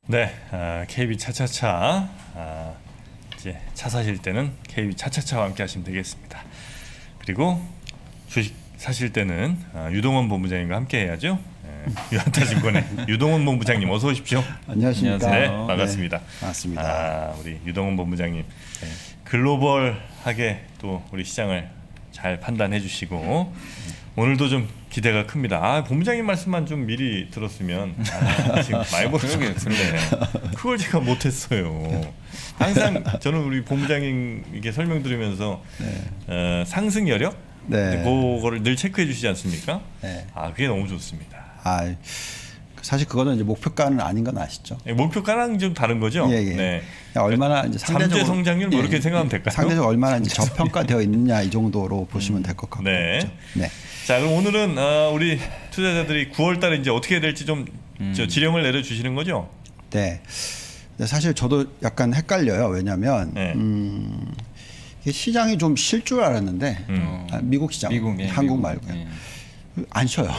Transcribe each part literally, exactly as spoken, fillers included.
네, 아, 케이비 차차차. 아, 이제 차 사실 때는 케이비 차차차와 함께 하시면 되겠습니다. 그리고 주식 사실 때는 아, 유동원 본부장님과 함께 해야죠. 네, 유한타증권의 유동원 본부장님 어서 오십시오. 안녕하십니까. 네, 반갑습니다. 네, 반갑습니다. 아, 우리 유동원 본부장님 네, 글로벌하게 또 우리 시장을 잘 판단해 주시고 오늘도 좀 기대가 큽니다. 아, 본부장님 말씀만 좀 미리 들었으면 아, 지금 많이 보는 그걸 제가 못했어요. 항상 저는 우리 본부장님에게 설명 들으면서 네. 어, 상승 여력 네. 그거를 늘 체크해 주시지 않습니까? 네. 아, 그게 너무 좋습니다. 아, 사실 그거는 이제 목표가는 아닌 건 아시죠? 네, 목표가랑 좀 다른 거죠. 예, 예. 네. 얼마나 이제 상대적으로 성장률 뭐 이렇게 예, 생각하면 될까요? 상대적으로 얼마나 이제 저평가되어 있느냐 이 정도로 보시면 될 것 같고. 네. 그렇죠? 네. 자, 그럼 오늘은 어, 우리 투자자들이 구월달에 이제 어떻게 해야 될지 좀 음. 저 지령을 내려 주시는 거죠? 네. 사실 저도 약간 헷갈려요. 왜냐하면 네. 음, 시장이 좀 쉴 줄 알았는데 음. 아, 미국 시장, 미국, 네, 한국 미국, 말고요. 네. 안 쉬어요.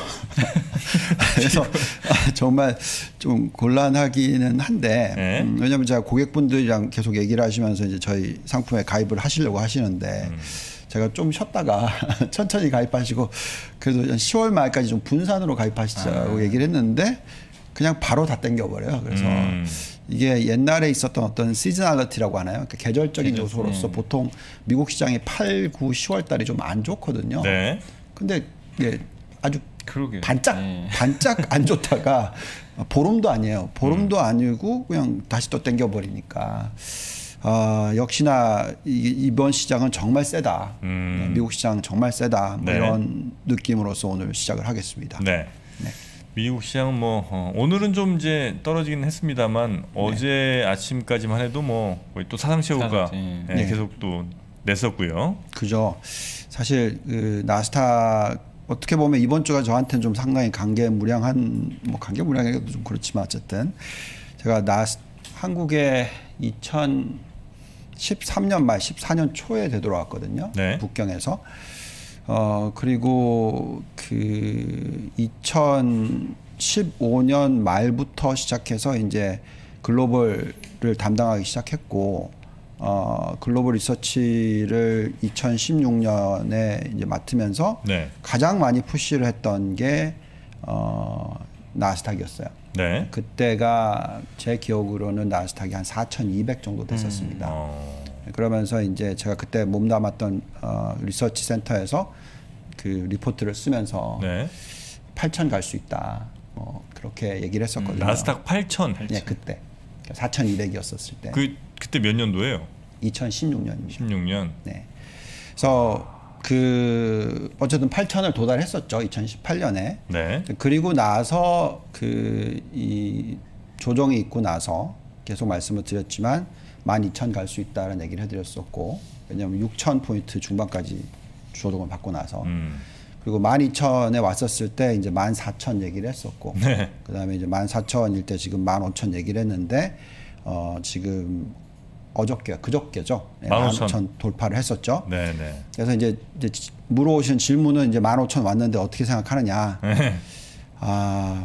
그래서 정말 좀 곤란하기는 한데 네. 음, 왜냐하면 제가 고객분들이랑 계속 얘기를 하시면서 이제 저희 상품에 가입을 하시려고 하시는데 음. 제가 좀 쉬었다가 천천히 가입하시고 그래도 시월 말까지 좀 분산으로 가입하시자고 아. 얘기를 했는데 그냥 바로 다 땡겨버려요. 그래서 음. 이게 옛날에 있었던 어떤 시즈널리티라고 하나요? 그러니까 계절적인 계절, 요소로서 네. 보통 미국 시장이 팔, 구, 시월 달이 좀 안 좋거든요. 네. 근데 예, 아주 그러게요. 반짝 네. 반짝 안 좋다가 보름도 아니에요. 보름도 음. 아니고 그냥 다시 또 땡겨버리니까 어, 역시나 이, 이번 시장은 정말 세다. 음. 네, 미국 시장 정말 세다. 뭐 네. 이런 느낌으로서 오늘 시작을 하겠습니다. 네. 네. 미국 시장 뭐 어, 오늘은 좀 이제 떨어지긴 했습니다만 네. 어제 아침까지만 해도 뭐 또 사상최고가 네. 네. 계속 또 냈었고요. 그죠. 사실 그 나스닥 어떻게 보면 이번 주가 저한테는 좀 상당히 감개무량한 뭐 감개무량해도 좀 그렇지만 어쨌든 제가 나 한국에 이천십삼 년 말 십사 년 초에 되돌아왔거든요. 네. 북경에서. 어 그리고 그 이천십오 년 말부터 시작해서 이제 글로벌을 담당하기 시작했고 어 글로벌 리서치를 이천십육 년에 이제 맡으면서 네. 가장 많이 푸시를 했던 게 어 나스닥이었어요. 네. 그때가 제 기억으로는 나스닥이 한 사천이백 정도 됐었습니다. 음. 어. 그러면서 이제 제가 그때 몸담았던 어, 리서치 센터에서 그 리포트를 쓰면서 네. 팔천 갈 수 있다. 어, 그렇게 얘기를 했었거든요. 음, 나스닥 팔천. 네, 그때 사천이백이었었을 때. 그 그때 몇 년도예요? 이천십육 년입니다. 십육 년. 네. 그래서 그 어쨌든 팔천을 도달했었죠. 이천십팔 년에. 네. 그리고 나서 그 이 조정이 있고 나서 계속 말씀을 드렸지만 만 이천 갈 수 있다는 얘기를 해드렸었고 왜냐하면 육천 포인트 중반까지 조정을 받고 나서 음. 그리고 만 이천에 왔었을 때 이제 만 사천 얘기를 했었고 네. 그 다음에 이제 만 사천일 때 지금 만 오천 얘기를 했는데 어 지금 어저께 그저께죠. 네, 만 오천 돌파를 했었죠. 네, 네. 그래서 이제, 이제 물어오신 질문은 이제 만 오천 왔는데 어떻게 생각하느냐. 네. 아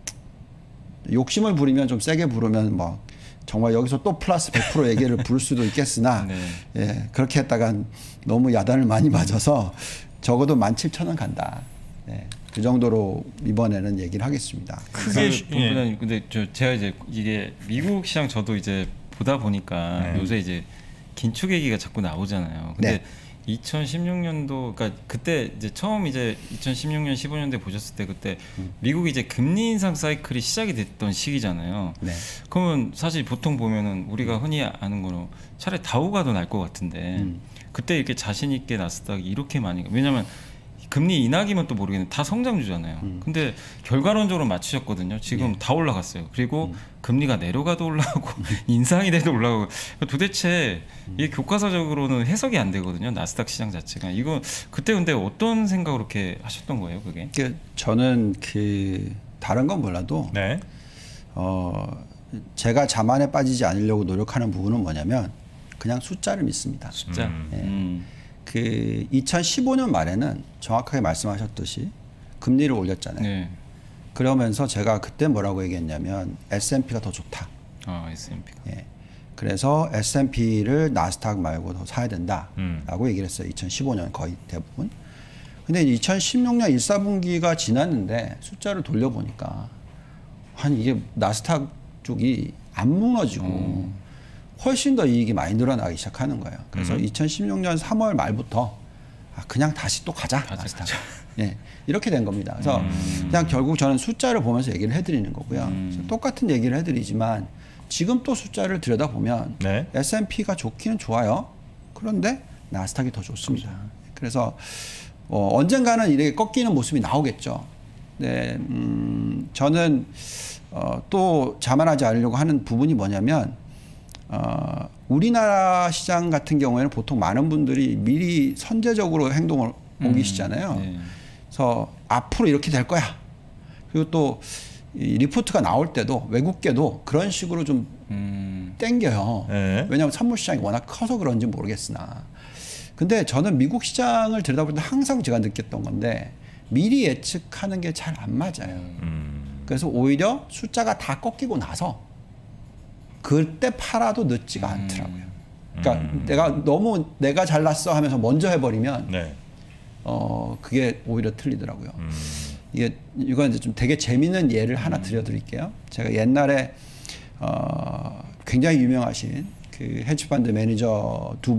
욕심을 부리면 좀 세게 부르면 뭐 정말 여기서 또 플러스 백 퍼센트 얘기를 부를 수도 있겠으나 네. 예, 그렇게 했다가 너무 야단을 많이 맞아서 적어도 만 칠천 원 간다. 네, 그 정도로 이번에는 얘기를 하겠습니다. 크게 예. 근데 저 제가 이제 이게 미국 시장 저도 이제 보다 보니까 네. 요새 이제 긴축 얘기가 자꾸 나오잖아요. 근데 네. 이천십육 년도 그러니까 그때 이제 처음 이제 이천십육 년 십오 년대 보셨을 때 그때 음. 미국이 이제 금리 인상 사이클이 시작이 됐던 시기잖아요. 네. 그러면 사실 보통 보면은 우리가 흔히 아는 거로 차라리 다우가 더 나을 것 같은데 음. 그때 이렇게 자신 있게 나스닥이 이렇게 많이 왜냐면 금리 인하기면 또 모르겠는데 다 성장주잖아요. 음. 근데 결과론적으로 맞추셨거든요. 지금 예. 다 올라갔어요. 그리고 음. 금리가 내려가도 올라가고 음. 인상이 돼도 올라가고 도대체 음. 이게 교과서적으로는 해석이 안 되거든요. 나스닥 시장 자체가. 이거 그때 근데 어떤 생각으로 이렇게 하셨던 거예요, 그게? 그 저는 그 다른 건 몰라도 네. 어 제가 자만에 빠지지 않으려고 노력하는 부분은 뭐냐면 그냥 숫자를 믿습니다. 숫자. 음. 네. 음. 그 이천십오 년 말에는 정확하게 말씀하셨듯이 금리를 올렸잖아요. 네. 그러면서 제가 그때 뭐라고 얘기했냐면 에스 앤 피가 더 좋다. 아, 에스앤피가. 예. 그래서 에스앤피를 나스닥 말고 더 사야 된다라고 음. 얘기를 했어요. 이천십오 년 거의 대부분. 근데 이천십육 년 일, 사 분기가 지났는데 숫자를 돌려보니까 한 이게 나스닥 쪽이 안 무너지고 음. 훨씬 더 이익이 많이 늘어나기 시작하는 거예요. 그래서 음. 이천십육 년 삼월 말부터 아, 그냥 다시 또 가자. 가자 나스닥. 가자. 예, 이렇게 된 겁니다. 그래서 음. 그냥 결국 저는 숫자를 보면서 얘기를 해드리는 거고요. 음. 똑같은 얘기를 해드리지만 지금 또 숫자를 들여다보면 네. 에스앤피가 좋기는 좋아요. 그런데 나스닥이 더 좋습니다. 그렇죠. 그래서 어, 언젠가는 이렇게 꺾이는 모습이 나오겠죠. 네, 음, 저는 어, 또 자만하지 않으려고 하는 부분이 뭐냐면 어, 우리나라 시장 같은 경우에는 보통 많은 분들이 미리 선제적으로 행동을 음, 옮기시잖아요. 네. 그래서 앞으로 이렇게 될 거야. 그리고 또 이 리포트가 나올 때도 외국계도 그런 식으로 좀 음. 땡겨요. 네. 왜냐하면 선물 시장이 워낙 커서 그런지 모르겠으나. 근데 저는 미국 시장을 들여다볼 때 항상 제가 느꼈던 건데 미리 예측하는 게 잘 안 맞아요. 음. 그래서 오히려 숫자가 다 꺾이고 나서 그때 팔아도 늦지가 음. 않더라고요. 그러니까 음. 내가 너무 내가 잘났어 하면서 먼저 해버리면 네. 어 그게 오히려 틀리더라고요. 음. 이게 이건 이제 좀 되게 재미있는 예를 하나 들려드릴게요. 제가 옛날에 어 굉장히 유명하신 그 헤지펀드 매니저 두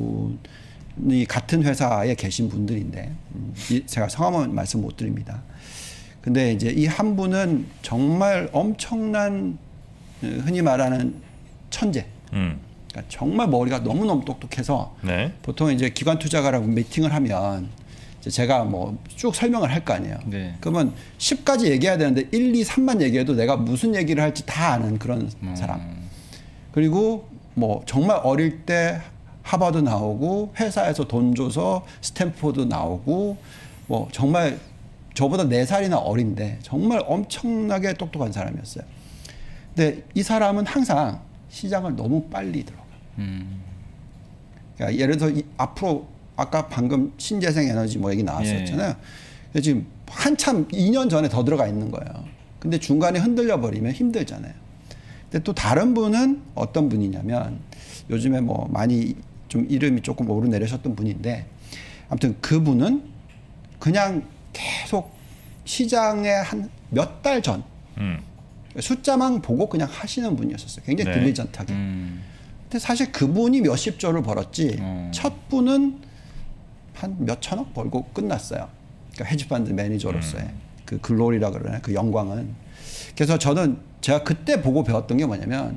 분이 같은 회사에 계신 분들인데 음, 제가 성함은 말씀 못 드립니다. 근데 이제 이 한 분은 정말 엄청난 흔히 말하는 천재. 음. 그러니까 정말 머리가 너무너무 똑똑해서 네. 보통 이제 기관 투자가라고 미팅을 하면 이제 제가 뭐 쭉 설명을 할 거 아니에요. 네. 그러면 십 가지 얘기해야 되는데 일, 이, 삼만 얘기해도 내가 무슨 얘기를 할지 다 아는 그런 음. 사람. 그리고 뭐 정말 어릴 때 하버드 나오고 회사에서 돈 줘서 스탠포드 나오고 뭐 정말 저보다 네 살이나 어린데 정말 엄청나게 똑똑한 사람이었어요. 근데 이 사람은 항상 시장을 너무 빨리 들어가요. 음. 그러니까 예를 들어서 이, 앞으로 아까 방금 신재생 에너지 뭐 얘기 나왔었잖아요. 예. 지금 한참 이 년 전에 더 들어가 있는 거예요. 근데 중간에 흔들려 버리면 힘들잖아요. 근데 또 다른 분은 어떤 분이냐면 요즘에 뭐 많이 좀 이름이 조금 오르내리셨던 분인데 아무튼 그분은 그냥 계속 시장에 한 몇 달 전 음. 숫자만 보고 그냥 하시는 분이었었어요. 굉장히 네. 딜리전트하게. 음. 근데 사실 그분이 몇십 조를 벌었지 음. 첫 분은 한 몇천억 벌고 끝났어요. 그러니까 헤지펀드 매니저로서의 음. 그 글로리라 그러나 그 영광은. 그래서 저는 제가 그때 보고 배웠던 게 뭐냐면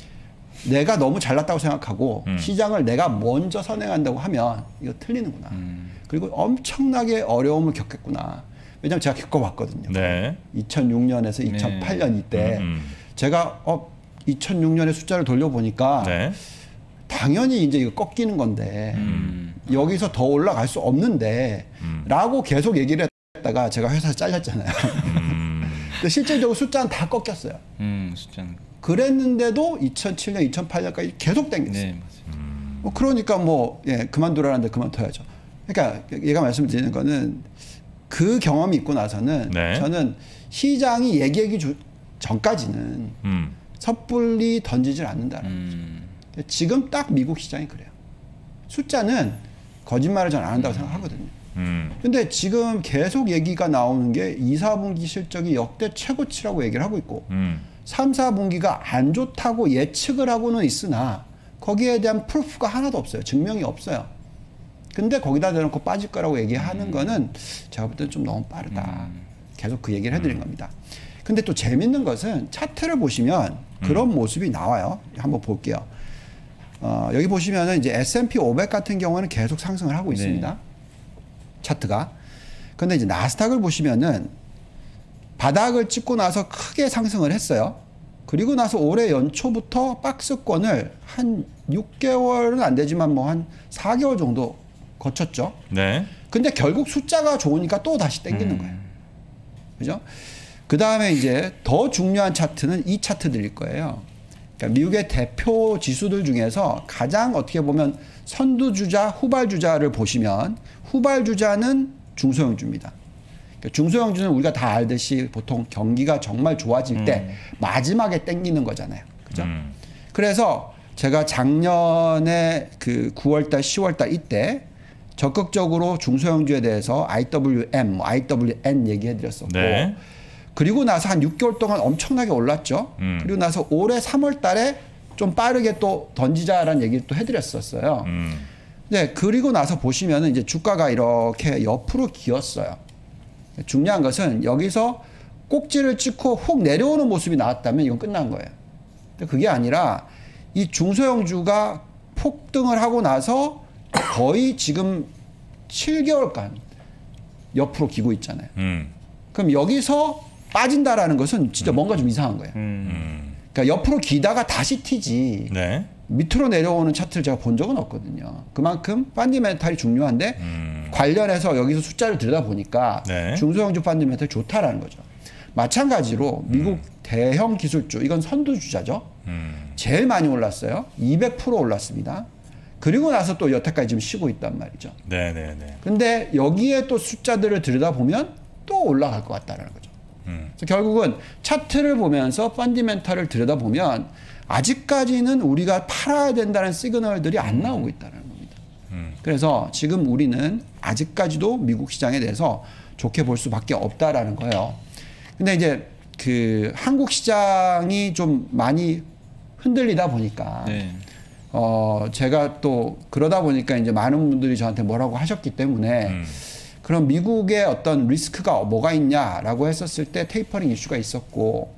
내가 너무 잘났다고 생각하고 음. 시장을 내가 먼저 선행한다고 하면 이거 틀리는구나. 음. 그리고 엄청나게 어려움을 겪겠구나. 왜냐하면 제가 겪어봤거든요. 네. 이천육 년에서 이천팔 년 이때 음, 음. 제가 어, 이천육 년에 숫자를 돌려보니까 네. 당연히 이제 이거 꺾이는 건데 음. 여기서 더 올라갈 수 없는데 음. 라고 계속 얘기를 했다가 제가 회사에서 잘렸잖아요. 음. 근데 실질적으로 숫자는 다 꺾였어요. 음, 숫자는. 그랬는데도 이천칠 년, 이천팔 년까지 계속 땡겼어요. 네, 맞아요. 음. 뭐 그러니까 뭐 예, 그만두라는데 그만둬야죠. 그러니까 얘가 말씀드리는 거는 그 경험이 있고 나서는 네. 저는 시장이 얘기하기 주, 전까지는 음. 섣불리 던지질 않는다는 음. 거죠. 지금 딱 미국 시장이 그래요. 숫자는 거짓말을 전 안 한다고 음. 생각하거든요. 음. 근데 지금 계속 얘기가 나오는 게 이, 사 분기 실적이 역대 최고치라고 얘기를 하고 있고 음. 삼, 사 분기가 안 좋다고 예측을 하고는 있으나 거기에 대한 프루프가 하나도 없어요. 증명이 없어요. 근데 거기다 대놓고 빠질 거라고 얘기하는 음. 거는 제가 볼 때는 좀 너무 빠르다. 음. 계속 그 얘기를 해드린 음. 겁니다. 근데 또 재밌는 것은 차트를 보시면 그런 음. 모습이 나와요. 한번 볼게요. 어, 여기 보시면은 이제 에스 앤 피 오백 같은 경우는 계속 상승을 하고 있습니다. 네. 차트가. 근데 이제 나스닥을 보시면은 바닥을 찍고 나서 크게 상승을 했어요. 그리고 나서 올해 연초부터 박스권을 한 육 개월은 안 되지만 뭐 한 사 개월 정도 거쳤죠. 네. 근데 결국 숫자가 좋으니까 또 다시 땡기는 음. 거예요. 그죠? 그 다음에 이제 더 중요한 차트는 이 차트들일 거예요. 그러니까 미국의 대표 지수들 중에서 가장 어떻게 보면 선두주자, 후발주자를 보시면 후발주자는 중소형주입니다. 그러니까 중소형주는 우리가 다 알듯이 보통 경기가 정말 좋아질 때 음. 마지막에 땡기는 거잖아요. 그죠? 그죠? 음. 그래서 제가 작년에 그 구월달, 시월달 이때 적극적으로 중소형주에 대해서 아이더블유엠, 아이더블유엔 얘기해드렸었고 네. 그리고 나서 한 육 개월 동안 엄청나게 올랐죠. 음. 그리고 나서 올해 삼월달에 좀 빠르게 또 던지자라는 얘기를 또 해드렸었어요. 음. 네, 그리고 나서 보시면은 이제 주가가 이렇게 옆으로 기었어요. 중요한 것은 여기서 꼭지를 찍고 훅 내려오는 모습이 나왔다면 이건 끝난 거예요. 근데 그게 아니라 이 중소형주가 폭등을 하고 나서 거의 지금 칠 개월간 옆으로 기고 있잖아요. 음. 그럼 여기서 빠진다라는 것은 진짜 음. 뭔가 좀 이상한 거예요. 음. 그러니까 옆으로 기다가 다시 튀지. 네. 밑으로 내려오는 차트를 제가 본 적은 없거든요. 그만큼 펀디멘탈이 중요한데 음. 관련해서 여기서 숫자를 들여다보니까 네. 중소형주 펀디멘탈이 좋다라는 거죠. 마찬가지로 미국 음. 대형 기술주, 이건 선두주자죠. 음. 제일 많이 올랐어요. 이백 퍼센트 올랐습니다. 그리고 나서 또 여태까지 지금 쉬고 있단 말이죠. 네네네. 근데 여기에 또 숫자들을 들여다보면 또 올라갈 것 같다는 거죠. 음. 그래서 결국은 차트를 보면서 펀디멘탈을 들여다보면 아직까지는 우리가 팔아야 된다는 시그널들이 안 나오고 있다는 겁니다. 음. 그래서 지금 우리는 아직까지도 미국 시장에 대해서 좋게 볼 수밖에 없다라는 거예요. 근데 이제 그 한국 시장이 좀 많이 흔들리다 보니까 네. 어 제가 또 그러다 보니까 이제 많은 분들이 저한테 뭐라고 하셨기 때문에 음. 그럼 미국의 어떤 리스크가 뭐가 있냐라고 했었을 때 테이퍼링 이슈가 있었고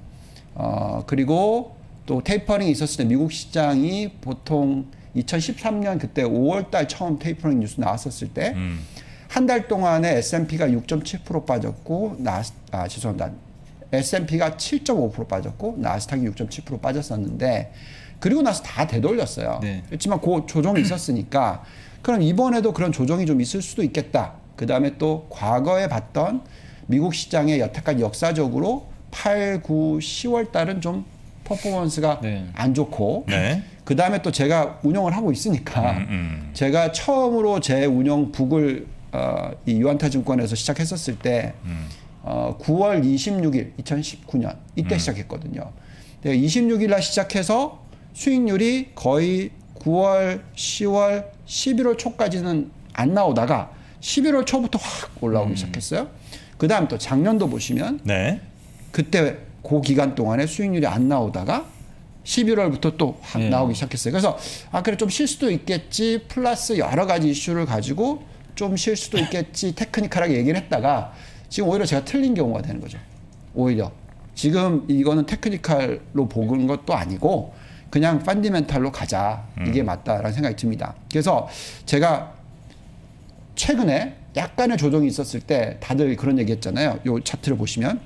어 그리고 또 테이퍼링이 있었을 때 미국 시장이 보통 이천십삼 년 그때 오월 달 처음 테이퍼링 뉴스 나왔었을 때 한 달 음. 동안에 에스 앤 피가 육 점 칠 퍼센트 빠졌고 나스 아 죄송합니다. 에스 앤 피가 칠 점 오 퍼센트 빠졌고 나스닥이 육 점 칠 퍼센트 빠졌었는데 그리고 나서 다 되돌렸어요. 네. 그렇지만 그 조정이 있었으니까 그럼 이번에도 그런 조정이 좀 있을 수도 있겠다. 그 다음에 또 과거에 봤던 미국 시장의 여태까지 역사적으로 팔, 구, 시월 달은 좀 퍼포먼스가 네. 안 좋고 네. 그 다음에 또 제가 운영을 하고 있으니까 음, 음. 제가 처음으로 제 운영 북을 어, 이 유안타증권에서 시작했었을 때 음. 어, 구월 이십육일 이천십구 년 이때 음. 시작했거든요. 이십육일 날 시작해서 수익률이 거의 구월, 시월, 십일월 초까지는 안 나오다가 십일월 초부터 확 올라오기 음. 시작했어요. 그 다음 또 작년도 보시면 네. 그때 그 기간 동안에 수익률이 안 나오다가 십일월부터 또 확 네. 나오기 시작했어요. 그래서 아 그래 좀 쉴 수도 있겠지 플러스 여러 가지 이슈를 가지고 좀 쉴 수도 있겠지 테크니컬하게 얘기를 했다가 지금 오히려 제가 틀린 경우가 되는 거죠. 오히려 지금 이거는 테크니컬로 보는 것도 아니고 그냥 펀디멘탈로 가자. 이게 음. 맞다라는 생각이 듭니다. 그래서 제가 최근에 약간의 조정이 있었을 때 다들 그런 얘기 했잖아요. 요 차트를 보시면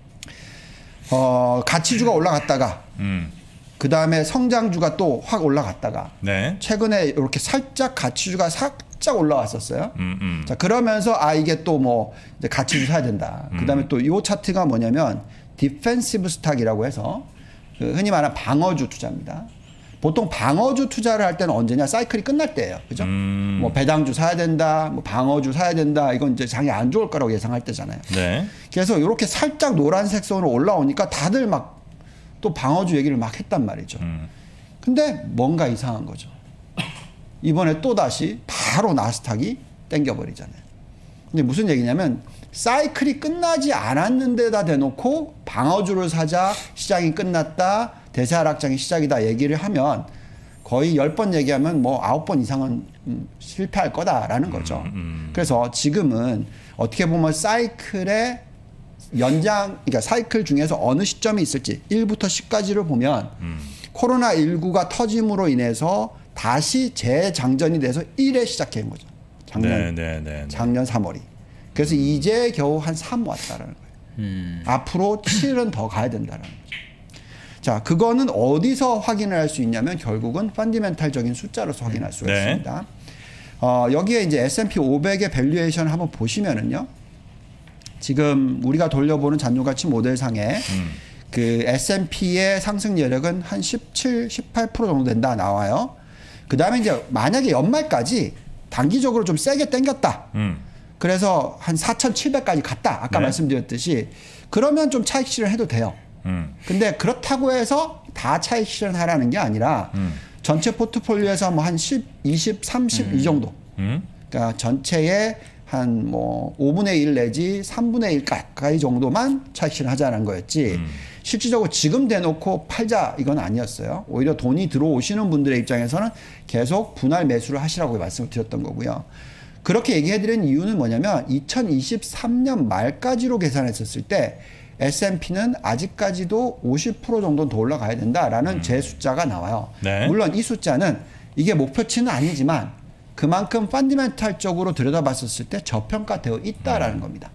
어, 가치주가 올라갔다가 음. 그 다음에 성장주가 또 확 올라갔다가 네. 최근에 이렇게 살짝 가치주가 살짝 올라왔었어요. 음, 음. 자 그러면서 아 이게 또 뭐 가치주 사야 된다. 음. 그 다음에 또 요 차트가 뭐냐면 디펜시브 스탁이라고 해서 그 흔히 말하는 방어주 투자입니다. 보통 방어주 투자를 할 때는 언제냐? 사이클이 끝날 때예요. 그죠? 음. 뭐 배당주 사야 된다, 뭐 방어주 사야 된다. 이건 이제 장이 안 좋을 거라고 예상할 때잖아요. 네. 그래서 이렇게 살짝 노란색 선으로 올라오니까 다들 막 또 방어주 얘기를 막 했단 말이죠. 음. 근데 뭔가 이상한 거죠. 이번에 또 다시 바로 나스닥이 땡겨버리잖아요. 근데 무슨 얘기냐면 사이클이 끝나지 않았는데다 대놓고 방어주를 사자, 시장이 끝났다, 대세하락장이 시작이다 얘기를 하면 거의 열 번 얘기하면 뭐 아홉 번 이상은 음, 실패할 거다라는 거죠. 음, 음. 그래서 지금은 어떻게 보면 사이클의 연장, 그러니까 사이클 중에서 어느 시점이 있을지 일부터 십까지를 보면 음. 코로나십구가 터짐으로 인해서 다시 재장전이 돼서 일에 시작한 거죠. 작년, 네, 네, 네, 네. 작년 삼월이. 그래서 음. 이제 겨우 한 삼 왔다라는 거예요. 음. 앞으로 칠은 더 가야 된다는 거죠. 자, 그거는 어디서 확인을 할 수 있냐면 결국은 펀디멘탈적인 숫자로서 확인할 수가 네. 있습니다. 어, 여기에 이제 에스 앤 피 오백의 밸류에이션을 한번 보시면은요. 지금 우리가 돌려보는 잔존가치 모델상에 음. 그 에스 앤 피의 상승 여력은 한 십칠, 십팔 퍼센트 정도 된다 나와요. 그 다음에 이제 만약에 연말까지 단기적으로 좀 세게 땡겼다. 음. 그래서 한 사천칠백까지 갔다. 아까 네. 말씀드렸듯이 그러면 좀 차익 실현 해도 돼요. 음. 근데 그렇다고 해서 다 차익 실현하라는 게 아니라 음. 전체 포트폴리오에서 뭐 한 십, 이십, 삼십 음. 이 정도. 음. 그러니까 전체의 한 뭐 오분의 일 내지 삼분의 일 가까이 정도만 차익 실현하자는 거였지. 음. 실질적으로 지금 대놓고 팔자 이건 아니었어요. 오히려 돈이 들어오시는 분들의 입장에서는 계속 분할 매수를 하시라고 말씀을 드렸던 거고요. 그렇게 얘기해드린 이유는 뭐냐면 이천이십삼 년 말까지로 계산했었을 때 에스 앤 피는 아직까지도 오십 퍼센트 정도는 더 올라가야 된다라는 음. 제 숫자가 나와요. 네. 물론 이 숫자는 이게 목표치는 아니지만 그만큼 펀더멘탈적으로 들여다봤었을 때 저평가되어 있다라는 음. 겁니다.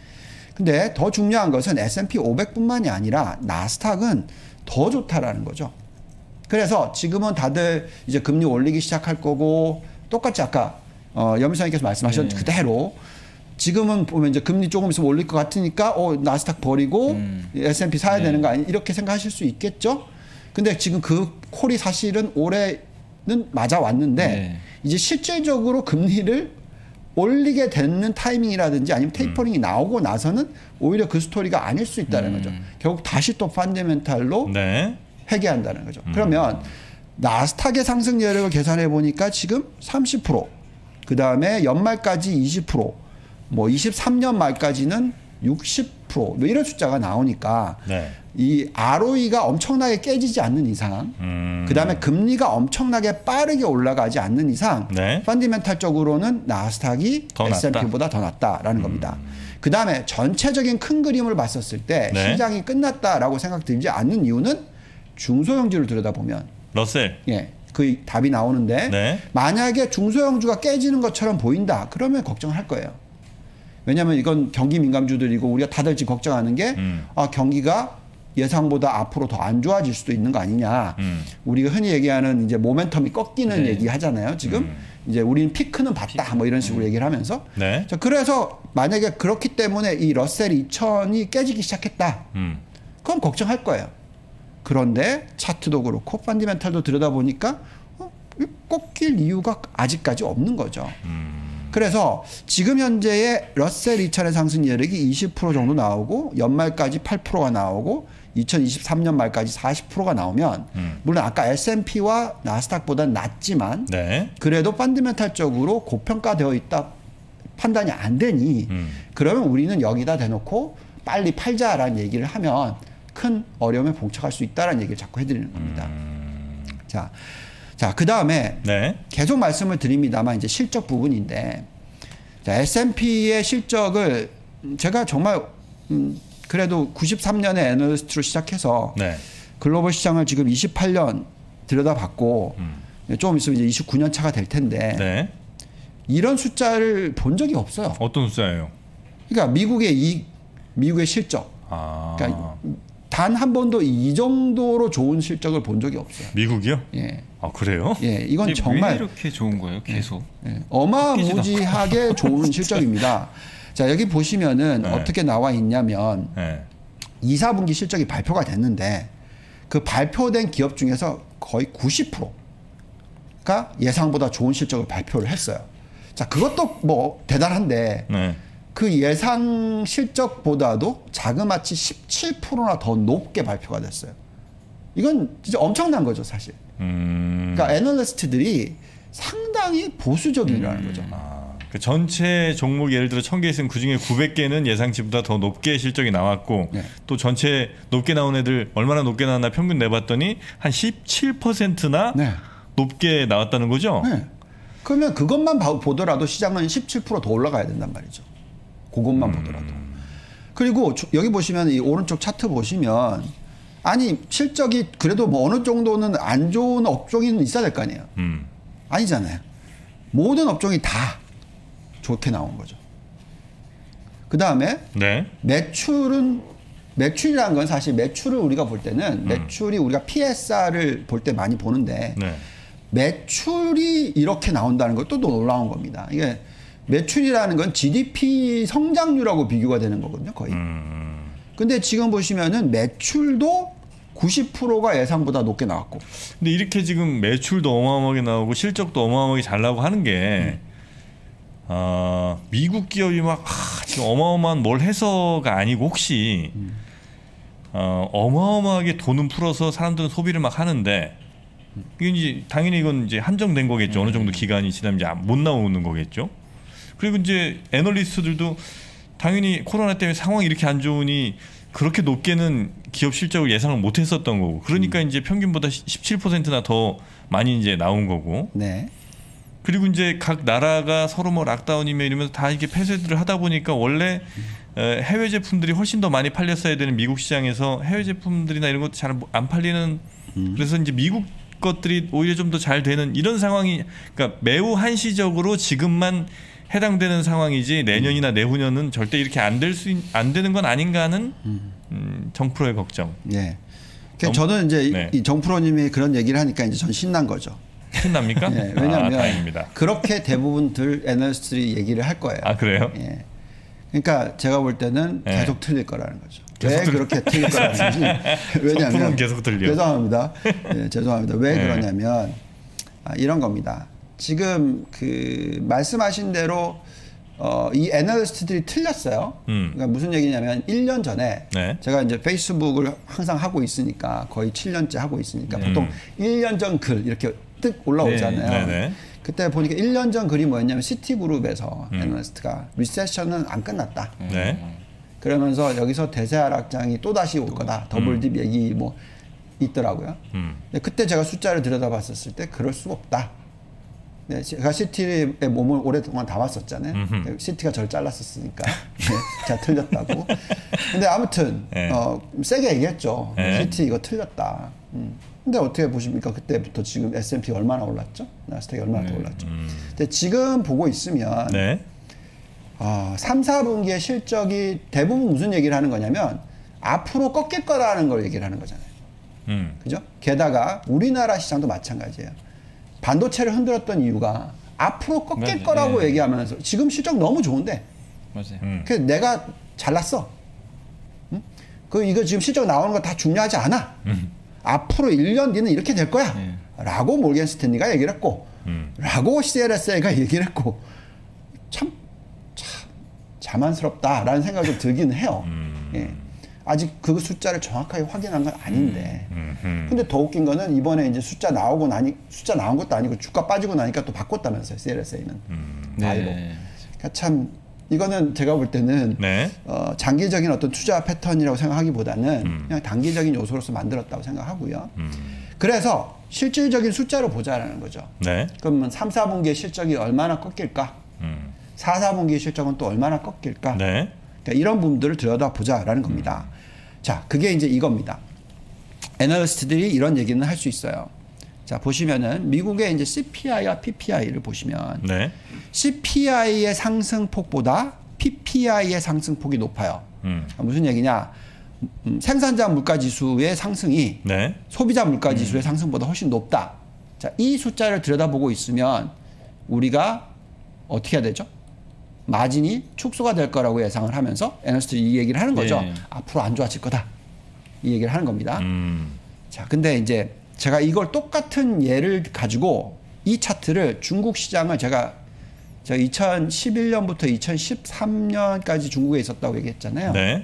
근데 더 중요한 것은 에스 앤 피 오백뿐만이 아니라 나스닥은 더 좋다라는 거죠. 그래서 지금은 다들 이제 금리 올리기 시작할 거고 똑같이 아까 어, 염일사님께서 말씀하신 네. 그대로 지금은 보면 이제 금리 조금 있으면 올릴 것 같으니까 어, 나스닥 버리고 음. 에스 앤 피 사야 네. 되는 거 아니 이렇게 생각하실 수 있겠죠. 근데 지금 그 콜이 사실은 올해는 맞아 왔는데 네. 이제 실질적으로 금리를 올리게 되는 타이밍이라든지 아니면 테이퍼링이 음. 나오고 나서는 오히려 그 스토리가 아닐 수 있다는 음. 거죠. 결국 다시 또 펀더멘탈로 네. 회귀한다는 거죠. 음. 그러면 나스닥의 상승 여력을 계산해 보니까 지금 삼십 퍼센트, 그 다음에 연말까지 이십 퍼센트, 뭐 이십삼 년 말까지는 육십 퍼센트 뭐 이런 숫자가 나오니까 네. 이 알 오 이가 엄청나게 깨지지 않는 이상 음. 그 다음에 금리가 엄청나게 빠르게 올라가지 않는 이상 네. 펀더멘탈적으로는 나스닥이 에스 앤 피보다 더 낫다라는 음. 겁니다. 그 다음에 전체적인 큰 그림을 봤었을 때 네. 시장이 끝났다라고 생각들지 않는 이유는 중소형주를 들여다보면 러셀 예, 그 답이 나오는데 네. 만약에 중소형주가 깨지는 것처럼 보인다 그러면 걱정을 할 거예요. 왜냐하면 이건 경기 민감주들이고 우리가 다들 지금 걱정하는 게 음. 아, 경기가 예상보다 앞으로 더 안 좋아질 수도 있는 거 아니냐. 음. 우리가 흔히 얘기하는 이제 모멘텀이 꺾이는 네. 얘기 하잖아요. 지금 음. 이제 우리는 피크는 봤다. 피크. 뭐 이런 식으로 음. 얘기를 하면서. 네. 자, 그래서 만약에 그렇기 때문에 이 러셀 이천이 깨지기 시작했다. 음. 그럼 걱정할 거예요. 그런데 차트도 그렇고 펀더멘탈도 들여다보니까 어, 꺾일 이유가 아직까지 없는 거죠. 음. 그래서 지금 현재의 러셀 이천의 상승 여력이 이십 퍼센트 정도 나오고 연말까지 팔 퍼센트가 나오고 이천이십삼 년 말까지 사십 퍼센트가 나오면 음. 물론 아까 에스 앤 피와 나스닥보다는 낮지만 네. 그래도 펀더멘탈적으로 고평가되어 있다 판단이 안 되니 음. 그러면 우리는 여기다 대놓고 빨리 팔자라는 얘기를 하면 큰 어려움에 봉착할 수 있다는 얘기를 자꾸 해드리는 겁니다. 음. 자. 자, 그 다음에 네. 계속 말씀을 드립니다만 이제 실적 부분인데 자, 에스 앤 피의 실적을 제가 정말 음, 그래도 구십삼 년에 애널리스트로 시작해서 네. 글로벌 시장을 지금 이십팔 년 들여다봤고 음. 좀 있으면 이제 이십구 년 차가 될 텐데 네. 이런 숫자를 본 적이 없어요. 어떤 숫자예요? 그러니까 미국의 이 미국의 실적. 아. 그러니까 단 한 번도 이 정도로 좋은 실적을 본 적이 없어요. 미국이요? 예. 아 그래요? 예, 이건 정말 왜 이렇게 좋은 거예요? 계속 예, 예. 어마무지하게 좋은 실적입니다. 자 여기 보시면은 네. 어떻게 나와 있냐면 네. 이, 사분기 실적이 발표가 됐는데 그 발표된 기업 중에서 거의 구십 퍼센트가 예상보다 좋은 실적을 발표를 했어요. 자 그것도 뭐 대단한데. 네. 그 예상 실적보다도 자그마치 십칠 퍼센트나 더 높게 발표가 됐어요. 이건 진짜 엄청난 거죠, 사실. 음. 그러니까 애널리스트들이 상당히 보수적이라는 음. 거죠. 아, 그 전체 종목 예를 들어 천 개 있으면 그중에 구백 개는 예상치보다 더 높게 실적이 나왔고 네. 또 전체 높게 나온 애들 얼마나 높게 나왔나 평균 내봤더니 한 십칠 퍼센트나 네. 높게 나왔다는 거죠. 네. 그러면 그것만 보더라도 시장은 십칠 퍼센트 더 올라가야 된단 말이죠. 그것만 음. 보더라도. 그리고 여기 보시면 이 오른쪽 차트 보시면 아니 실적이 그래도 뭐 어느 정도는 안 좋은 업종이 있어야 될 거 아니에요. 음. 아니잖아요. 모든 업종이 다 좋게 나온 거죠. 그 다음에 네. 매출은 매출이라는 건 사실 매출을 우리가 볼 때는 음. 매출이 우리가 피 에스 알을 볼 때 많이 보는데 네. 매출이 이렇게 나온다는 것도 놀라운 겁니다. 이게 매출이라는 건 지 디 피 성장률하고 비교가 되는 거거든요, 거의. 음. 근데 지금 보시면은 매출도 구십 퍼센트가 예상보다 높게 나왔고. 근데 이렇게 지금 매출도 어마어마하게 나오고 실적도 어마어마하게 잘 나오고 하는 게, 음. 어, 미국 기업이 막, 아, 지금 어마어마한 뭘 해서가 아니고 혹시, 음. 어, 어마어마하게 돈은 풀어서 사람들은 소비를 막 하는데 이게 이제 당연히 이건 이제 한정된 거겠죠. 어느 정도 기간이 지나면 이제 못 나오는 거겠죠. 그리고 이제 애널리스트들도 당연히 코로나 때문에 상황이 이렇게 안 좋으니 그렇게 높게는 기업 실적을 예상을 못 했었던 거고. 그러니까 음. 이제 평균보다 십칠 퍼센트나 더 많이 이제 나온 거고. 네. 그리고 이제 각 나라가 서로 뭐 락다운이며 이러면서 다 이렇게 폐쇄들을 하다 보니까 원래 음. 해외 제품들이 훨씬 더 많이 팔렸어야 되는 미국 시장에서 해외 제품들이나 이런 것도 잘 안 팔리는 음. 그래서 이제 미국 것들이 오히려 좀 더 잘 되는 이런 상황이 그러니까 매우 한시적으로 지금만 해당되는 상황이지 내년이나 내후년은 절대 이렇게 안 될 수 안 되는 건 아닌가 하는 음. 음, 정프로의 걱정. 네. 그러니까 저는 이제 네. 이 정프로님이 그런 얘기를 하니까 이제 전 신난 거죠. 신납니까? 네, 왜냐하면 아, 그렇게 대부분들 애널리스트들이 얘기를 할 거예요. 아 그래요? 예. 그러니까 제가 볼 때는 네. 계속 틀릴 거라는 거죠. 왜 틀... 그렇게 틀릴 거라는 건지. 왜냐하면 계속 틀려. 죄송합니다. 네, 죄송합니다. 왜 네. 그러냐면 아, 이런 겁니다. 지금 그 말씀하신 대로 어, 이 애널리스트들이 틀렸어요. 음. 그러니까 무슨 얘기냐면 일 년 전에 네. 제가 이제 페이스북을 항상 하고 있으니까 거의 칠 년째 하고 있으니까 음. 보통 일 년 전 글 이렇게 뜩 올라오잖아요. 네. 네. 그때 보니까 일 년 전 글이 뭐였냐면 시티그룹에서 음. 애널리스트가 리세션은 안 끝났다. 네. 그러면서 여기서 대세 하락장이 또 다시 올 거다. 더블 딥 얘기 뭐 있더라고요. 음. 그때 제가 숫자를 들여다봤었을 때 그럴 수 없다. 네, 제가 시티의 몸을 오랫동안 담았었잖아요. 음흠. 시티가 저를 잘랐었으니까 네, 제가 틀렸다고. 근데 아무튼 네. 어, 세게 얘기했죠. 네. 시티 이거 틀렸다. 음. 근데 어떻게 보십니까? 그때부터 지금 에스 앤 피 얼마나 올랐죠? 나스닥이 얼마나 네. 더 올랐죠? 음. 근데 지금 보고 있으면 네. 어, 삼, 사 분기의 실적이 대부분 무슨 얘기를 하는 거냐면 앞으로 꺾일 거라는 걸 얘기를 하는 거잖아요. 음. 그죠? 게다가 우리나라 시장도 마찬가지예요. 반도체를 흔들었던 이유가 앞으로 꺾일 맞아요. 거라고 네. 얘기하면서 지금 실적 너무 좋은데 맞아요. 음. 그래서 내가 잘났어. 응? 그 이거 지금 실적 나오는 거 다 중요하지 않아. 음. 앞으로 일 년 뒤는 이렇게 될 거야. 네. 라고 몰겐 스탠리가 얘기를 했고 음. 라고 씨엘에스에이가 얘기를 했고 참, 참 자만스럽다라는 생각이 좀 들기는 해요. 음. 예. 아직 그 숫자를 정확하게 확인한 건 아닌데. 음, 음. 근데 더 웃긴 거는 이번에 이제 숫자 나오고 나니, 숫자 나온 것도 아니고 주가 빠지고 나니까 또 바꿨다면서요, 씨엘에스에이는. 음. 네. 그러니까 참, 이거는 제가 볼 때는 네. 어, 장기적인 어떤 투자 패턴이라고 생각하기보다는 음. 그냥 단기적인 요소로서 만들었다고 생각하고요. 음. 그래서 실질적인 숫자로 보자라는 거죠. 네. 그러면 삼, 사 분기의 실적이 얼마나 꺾일까? 음. 사, 사 분기의 실적은 또 얼마나 꺾일까? 네. 그러니까 이런 부분들을 들여다보자라는 겁니다. 음. 자, 그게 이제 이겁니다. 애널리스트들이 이런 얘기는 할 수 있어요. 자, 보시면은 미국의 이제 씨피아이와 피피아이를 보시면 네. 씨피아이의 상승폭보다 피피아이의 상승폭이 높아요. 음. 무슨 얘기냐? 음, 생산자 물가지수의 상승이 네. 소비자 물가지수의 음. 상승보다 훨씬 높다. 자, 이 숫자를 들여다보고 있으면 우리가 어떻게 해야 되죠? 마진이 축소가 될 거라고 예상을 하면서 애널리스트 이 얘기를 하는 거죠. 네. 앞으로 안 좋아질 거다. 이 얘기를 하는 겁니다. 음. 자, 근데 이제 제가 이걸 똑같은 예를 가지고 이 차트를 중국 시장을 제가 제가 이천십일 년부터 이천십삼 년까지 중국에 있었다고 얘기했잖아요. 네.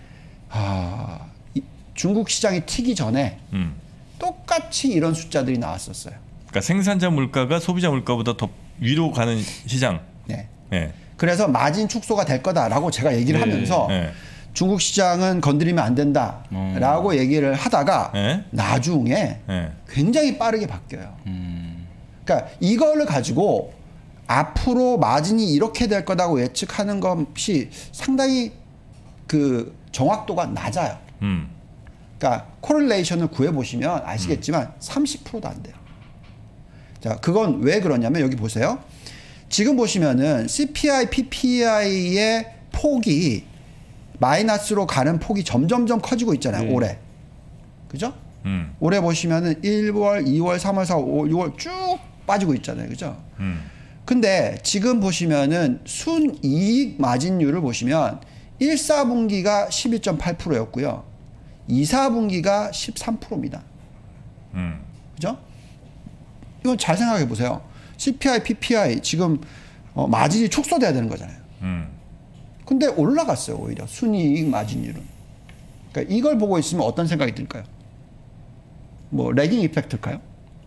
아, 이, 중국 시장이 튀기 전에 음. 똑같이 이런 숫자들이 나왔었어요. 그러니까 생산자 물가가 소비자 물가보다 더 위로 가는 시장. 네. 네. 그래서 마진 축소가 될 거다라고 제가 얘기를 네. 하면서 네. 중국 시장은 건드리면 안 된다라고 음. 얘기를 하다가 네. 나중에 네. 굉장히 빠르게 바뀌어요. 음. 그러니까 이걸 가지고 앞으로 마진이 이렇게 될 거다고 예측하는 것이 상당히 그 정확도가 낮아요. 음. 그러니까 코릴레이션을 구해보시면 아시겠지만 음. 삼십 퍼센트도 안 돼요. 자, 그건 왜 그러냐면 여기 보세요. 지금 보시면은 씨피아이, 피피아이의 폭이 마이너스로 가는 폭이 점점점 커지고 있잖아요. 네. 올해. 그죠? 음. 올해 보시면은 일월, 이월, 삼월, 사월, 유월 쭉 빠지고 있잖아요. 그죠? 음. 근데 지금 보시면은 순이익 마진율을 보시면 일, 사 분기가 십이 점 팔 퍼센트였고요. 이, 사 분기가 십삼 퍼센트입니다. 음. 그죠? 이건 잘 생각해 보세요. 씨피아이, 피피아이 지금 어, 마진이 축소돼야 되는 거잖아요. 음. 근데 올라갔어요. 오히려 순이익 마진율은. 그러니까 이걸 보고 있으면 어떤 생각이 들까요? 뭐 레깅 이펙트일까요?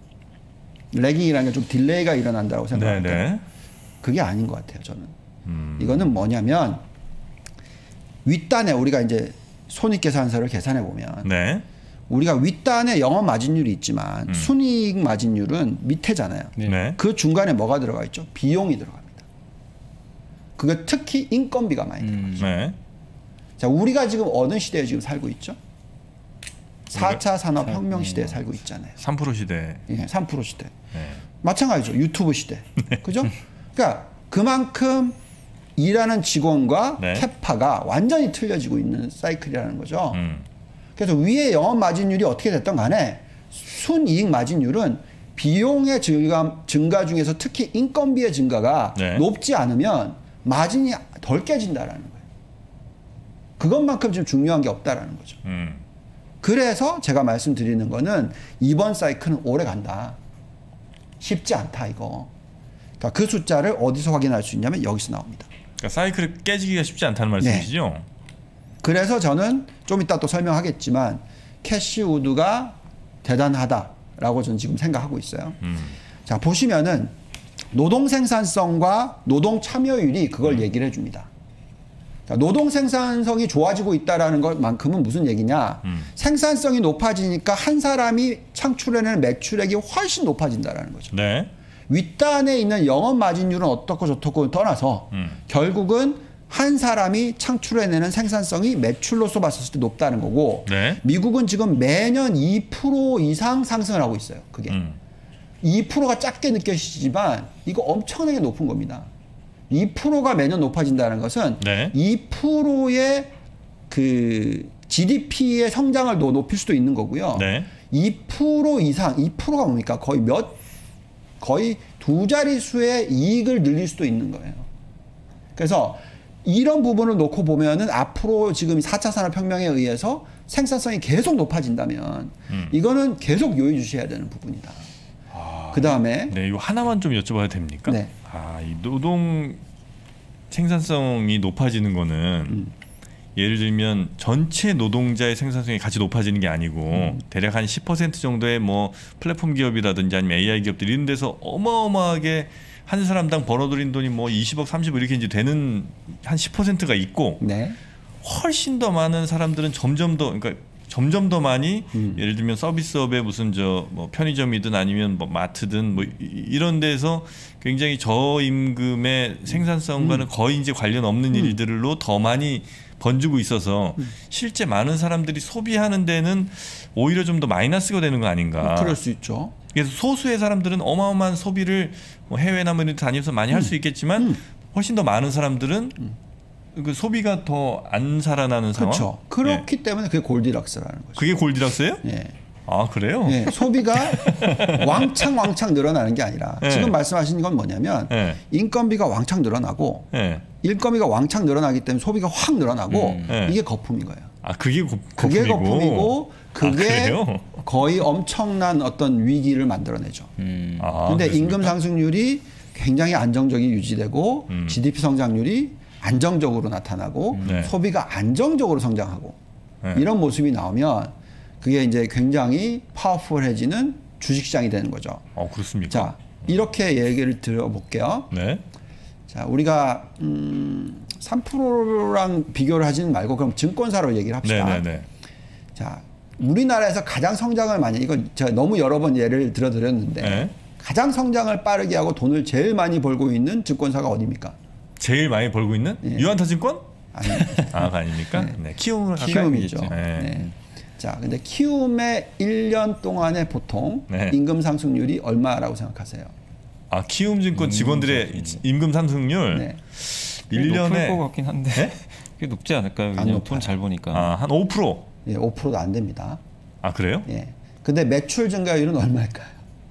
레깅이라는 게 좀 딜레이가 일어난다고 생각할까요? 그게 아닌 것 같아요, 저는. 음. 이거는 뭐냐면 윗단에 우리가 이제 손익계산서를 계산해 보면 네. 우리가 윗단에 영업 마진율이 있지만 음. 순이익 마진율은 밑에잖아요. 네. 그 중간에 뭐가 들어가 있죠? 비용이 들어갑니다. 그게 특히 인건비가 많이 들어가죠. 음. 네. 자, 우리가 지금 어느 시대에 지금 살고 있죠? 사 차 산업혁명 시대에 살고 있잖아요. 삼 퍼센트 시대. 예, 삼 퍼센트 시대. 네. 마찬가지죠. 유튜브 시대. 네. 그죠? 그러니까 그만큼 일하는 직원과 네. 캐파가 완전히 틀려지고 있는 사이클이라는 거죠. 음. 그래서 위에 영업 마진율이 어떻게 됐든 간에 순이익 마진율은 비용의 증가, 증가 중에서 특히 인건비의 증가가 네. 높지 않으면 마진이 덜 깨진다라는 거예요. 그것만큼 좀 중요한 게 없다라는 거죠. 음. 그래서 제가 말씀드리는 거는 이번 사이클은 오래 간다. 쉽지 않다 이거. 그러니까 그 숫자를 어디서 확인할 수 있냐면 여기서 나옵니다. 그러니까 사이클이 깨지기가 쉽지 않다는 말씀이시죠? 네. 그래서 저는 좀 이따 또 설명하겠지만 캐시우드가 대단하다라고 저는 지금 생각하고 있어요. 음. 자, 보시면은 노동 생산성과 노동 참여율이 그걸 음. 얘기를 해줍니다. 자, 노동 생산성이 좋아지고 있다는 것만큼은 무슨 얘기냐? 음. 생산성이 높아지니까 한 사람이 창출해내는 매출액이 훨씬 높아진다는 거죠. 네. 윗단에 있는 영업 마진율은 어떻고 저떻고 떠나서 음. 결국은 한 사람이 창출해내는 생산성이 매출로서 봤을 때 높다는 거고 네. 미국은 지금 매년 이 퍼센트 이상 상승을 하고 있어요. 그게 음. 이 퍼센트가 작게 느껴지지만 이거 엄청나게 높은 겁니다. 이 퍼센트가 매년 높아진다는 것은 네. 이 퍼센트의 그 지디피의 성장을 더 높일 수도 있는 거고요. 네. 이 퍼센트 이상, 이 퍼센트가 뭡니까? 거의 몇, 거의 두 자릿수의 이익을 늘릴 수도 있는 거예요. 그래서 이런 부분을 놓고 보면은 앞으로 지금 사 차 산업혁명에 의해서 생산성이 계속 높아진다면 음. 이거는 계속 요의주시해야 되는 부분이다. 아, 그 다음에 네, 이거 하나만 좀 여쭤봐도 됩니까? 네. 아, 이 노동 생산성이 높아지는 거는 음. 예를 들면 전체 노동자의 생산성이 같이 높아지는 게 아니고 음. 대략 한 십 퍼센트 정도의 뭐 플랫폼 기업이라든지 아니면 에이아이 기업들 이런 데서 어마어마하게 한 사람당 벌어들인 돈이 뭐 이십억, 삼십억 이렇게 이제 되는 한 십 퍼센트가 있고 네. 훨씬 더 많은 사람들은 점점 더 그러니까 점점 더 많이 음. 예를 들면 서비스업에 무슨 저 뭐 편의점이든 아니면 뭐 마트든 뭐 이런 데서 굉장히 저임금의 생산성과는 음. 거의 이제 관련 없는 음. 일들로 더 많이 번지고 있어서 음. 실제 많은 사람들이 소비하는 데는 오히려 좀 더 마이너스가 되는 거 아닌가. 그럴 수 있죠. 그래서 소수의 사람들은 어마어마한 소비를 뭐 해외나 뭐 다니면서 많이 음. 할 수 있겠지만 음. 훨씬 더 많은 사람들은 음. 그 소비가 더 안 살아나는 상황. 그렇죠. 그렇기 예. 때문에 그게 골디락스라는 거죠. 그게 골디락스예요? 예. 아 그래요? 예. 소비가 왕창 왕창 늘어나는 게 아니라 예. 지금 말씀하신 건 뭐냐면 예. 인건비가 왕창 늘어나고 예. 인건비가 왕창 늘어나기 때문에 소비가 확 늘어나고 음. 예. 이게 거품인 거예요. 아 그게 거, 그게 거품이고. 거품이고 그게 아, 거의 엄청난 어떤 위기를 만들어내죠. 음. 아, 근데 그렇습니까? 임금 상승률이 굉장히 안정적이 유지되고 음. 지디피 성장률이 안정적으로 나타나고 네. 소비가 안정적으로 성장하고 네. 이런 모습이 나오면 그게 이제 굉장히 파워풀해지는 주식시장이 되는 거죠. 어, 그렇습니까? 자, 이렇게 얘기를 들어볼게요. 네. 자, 우리가 음, 삼 퍼센트랑 비교를 하지는 말고 그럼 증권사로 얘기를 합시다. 네, 네, 네. 자, 우리나라에서 가장 성장을 많이 이건 제가 너무 여러 번 예를 들어드렸는데 네. 가장 성장을 빠르게 하고 돈을 제일 많이 벌고 있는 증권사가 어디입니까? 제일 많이 벌고 있는 네. 유한타증권? 아닙니다. 아, 아닙니까? 네. 네. 키움을 키움이죠. 네. 네. 자, 근데 키움의 일 년 동안에 보통 네. 임금 상승률이 얼마라고 생각하세요? 아, 키움증권 직원들의 음, 임금 상승률 네. 일 년에 높을 것 같긴 한데 네? 꽤 높지 않을까요? 그냥 돈 잘 버니까. 아, 한 오 퍼센트? 예, 오 퍼센트도 안 됩니다. 아, 그래요? 예. 근데 매출 증가율은 얼마일까요?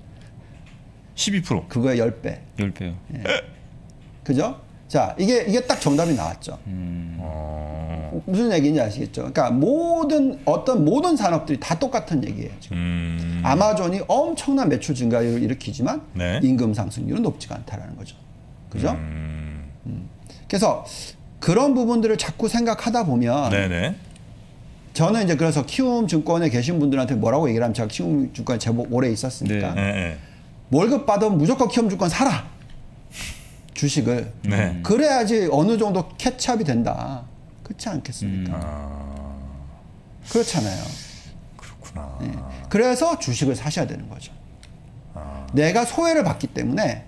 십이 퍼센트. 그거의 십 배. 십 배요. 예. 그죠? 자, 이게 이게 딱 정답이 나왔죠. 음. 어... 무슨 얘기인지 아시겠죠? 그러니까 모든 어떤 모든 산업들이 다 똑같은 얘기예요. 지금. 음... 아마존이 엄청난 매출 증가율을 일으키지만 네? 임금 상승률은 높지가 않다라는 거죠. 그죠? 음... 음. 그래서 그런 부분들을 자꾸 생각하다 보면 네네. 저는 이제 그래서 키움증권에 계신 분들한테 뭐라고 얘기를 하면 제가 키움증권에 제법 오래 있었으니까 네. 네. 월급 받으면 무조건 키움증권 사라. 주식을. 네. 그래야지 어느 정도 캐치업이 된다. 그렇지 않겠습니까? 음. 아... 그렇잖아요. 그렇구나. 네. 그래서 주식을 사셔야 되는 거죠. 아... 내가 소외를 받기 때문에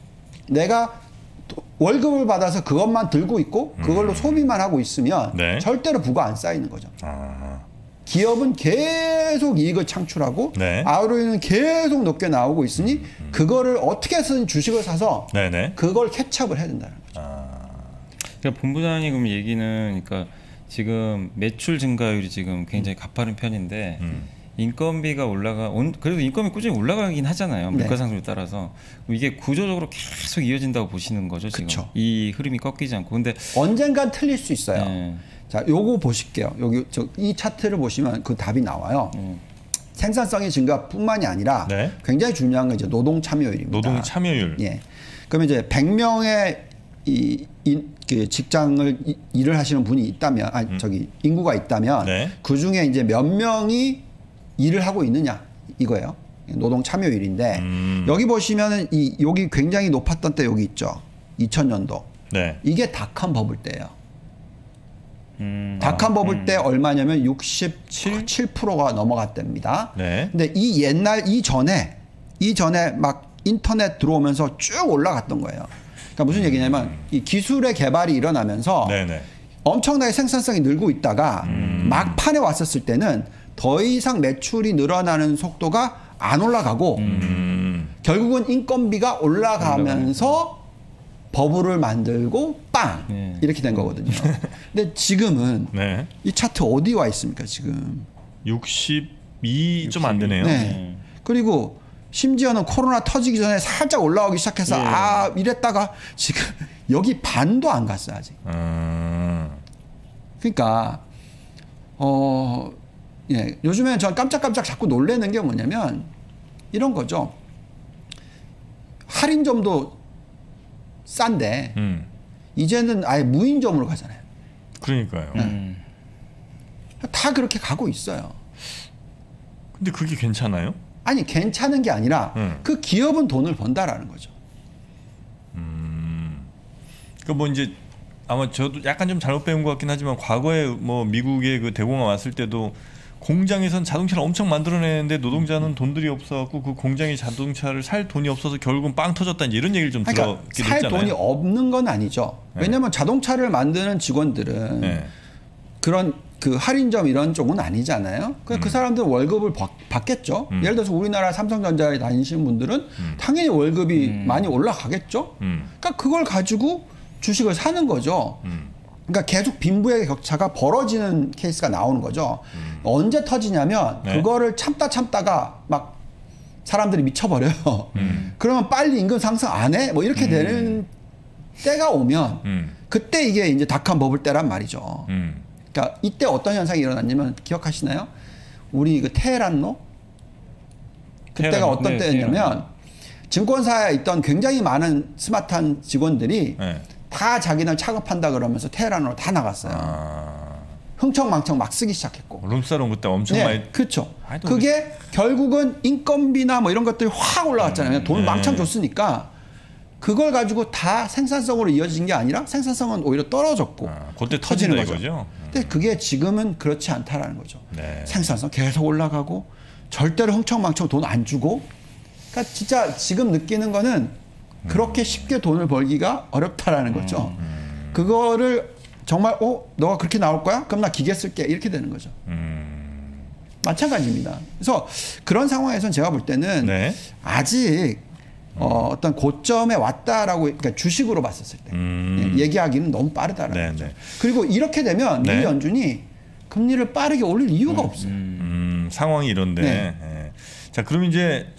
내가 월급을 받아서 그것만 들고 있고 그걸로 음. 소비만 하고 있으면 네. 절대로 부가 안 쌓이는 거죠. 아... 기업은 계속 이익을 알오이는 네. 알오이는 계속 높게 나오고 있으니 음, 음. 그거를 어떻게 해서든 주식을 사서 네네. 그걸 캐치업을 해야 된다는 거죠. 아... 그러니까 본부장님 그럼 얘기는 그러니까 지금 매출 증가율이 지금 굉장히 가파른 편인데 음. 인건비가 올라가 온, 그래도 인건비 꾸준히 올라가긴 하잖아요. 물가 상승에 따라서 이게 구조적으로 계속 이어진다고 보시는 거죠 지금. 그쵸. 이 흐름이 꺾이지 않고. 근데 언젠간 틀릴 수 있어요. 네. 자, 요거 보실게요. 여기 저 이 차트를 보시면 그 답이 나와요. 음. 생산성의 증가뿐만이 아니라 네. 굉장히 중요한 건 이제 노동 참여율입니다. 노동 참여율. 예. 그러면 이제 백 명의 이, 이 그 직장을 이, 일을 하시는 분이 있다면, 아니 음. 저기 인구가 있다면 네. 그 중에 이제 몇 명이 일을 하고 있느냐 이거예요. 노동 참여율인데 음. 여기 보시면은 이 여기 굉장히 높았던 때 여기 있죠. 이천 년도. 네. 이게 닷컴 버블 때예요. 음. 닷컴 버블 음. 때 얼마냐면 육십칠 퍼센트가 넘어갔답니다. 네. 근데 이 옛날 이 전에 이 전에 막 인터넷 들어오면서 쭉 올라갔던 거예요. 그러니까 무슨 음. 얘기냐면 이 기술의 개발이 일어나면서 네네. 엄청나게 생산성이 늘고 있다가 음. 막판에 왔었을 때는 더 이상 매출이 늘어나는 속도가 안 올라가고 음. 결국은 인건비가 올라가면서 버블을 만들고 빵 네. 이렇게 된 거거든요. 근데 지금은 네. 이 차트 어디 와 있습니까 지금? 육십이 좀 안 되네요. 네. 그리고 심지어는 코로나 터지기 전에 살짝 올라오기 시작해서 네. 아 이랬다가 지금 여기 반도 안 갔어요 아직. 음. 그러니까 어 예, 요즘에 전 깜짝깜짝 자꾸 놀래는 게 뭐냐면 이런 거죠. 할인점도 싼데 음. 이제는 아예 무인점으로 가잖아요. 그러니까요. 네. 음. 다 그렇게 가고 있어요. 근데 그게 괜찮아요? 아니 괜찮은 게 아니라 음. 그 기업은 돈을 번다라는 거죠. 음. 그러니까 뭐 이제 아마 저도 약간 좀 잘못 배운 것 같긴 하지만 과거에 뭐 미국의 그 대공황 왔을 때도 공장에선 자동차를 엄청 만들어내는데 노동자는 돈들이 없어갖고 그 공장이 자동차를 살 돈이 없어서 결국은 빵 터졌다 이런 얘기를 좀 그러니까 들었기도 살 했잖아요. 돈이 없는 건 아니죠. 네. 왜냐하면 자동차를 만드는 직원들은 네. 그런 그 할인점 이런 쪽은 아니잖아요. 그, 음. 그 사람들은 월급을 받, 받겠죠. 음. 예를 들어서 우리나라 삼성전자에 다니시는 분들은 음. 당연히 월급이 음. 많이 올라가겠죠. 음. 그러니까 그걸 가지고 주식을 사는 거죠. 음. 그러니까 계속 빈부의 격차가 벌어지는 케이스가 나오는 거죠. 음. 언제 터지냐면 네. 그거를 참다 참다가 막 사람들이 미쳐버려요. 음. 그러면 빨리 임금 상승 안 해? 뭐 이렇게 음. 되는 때가 오면 음. 그때 이게 이제 닷컴 버블 때란 말이죠. 음. 그러니까 이때 어떤 현상이 일어났냐면 기억하시나요? 우리 그 테헤란로? 그때가 테헤란, 어떤 네, 때였냐면 테헤란. 증권사에 있던 굉장히 많은 스마트한 직원들이 네. 다 자기는 작업한다 그러면서 테헤란으로 다 나갔어요. 아... 흥청망청 막 쓰기 시작했고. 룸사롱 그때 엄청 네, 많이. 그렇죠. 그게 우리... 결국은 인건비나 뭐 이런 것들이 확 올라갔잖아요. 음, 돈 네. 망청 줬으니까 그걸 가지고 다 생산성으로 이어진 게 아니라 생산성은 오히려 떨어졌고. 아, 그때 터지는 거죠. 거죠? 음. 근데 그게 지금은 그렇지 않다라는 거죠. 네. 생산성 계속 올라가고 절대로 흥청망청 돈 안 주고. 그러니까 진짜 지금 느끼는 거는 그렇게 쉽게 돈을 벌기가 어렵다라는 거죠. 음. 그거를 정말 어? 너가 그렇게 나올 거야? 그럼 나 기계 쓸게. 이렇게 되는 거죠. 음. 마찬가지입니다. 그래서 그런 상황에서는 제가 볼 때는 네. 아직 음. 어, 어떤 고점에 왔다라고 그러니까 주식으로 봤었을 때 음. 얘기하기는 너무 빠르다라는 네, 거죠. 네. 그리고 이렇게 되면 네. 미 연준이 금리를 빠르게 올릴 이유가 음. 없어요. 음. 상황이 이런데 네. 네. 자, 그럼 이제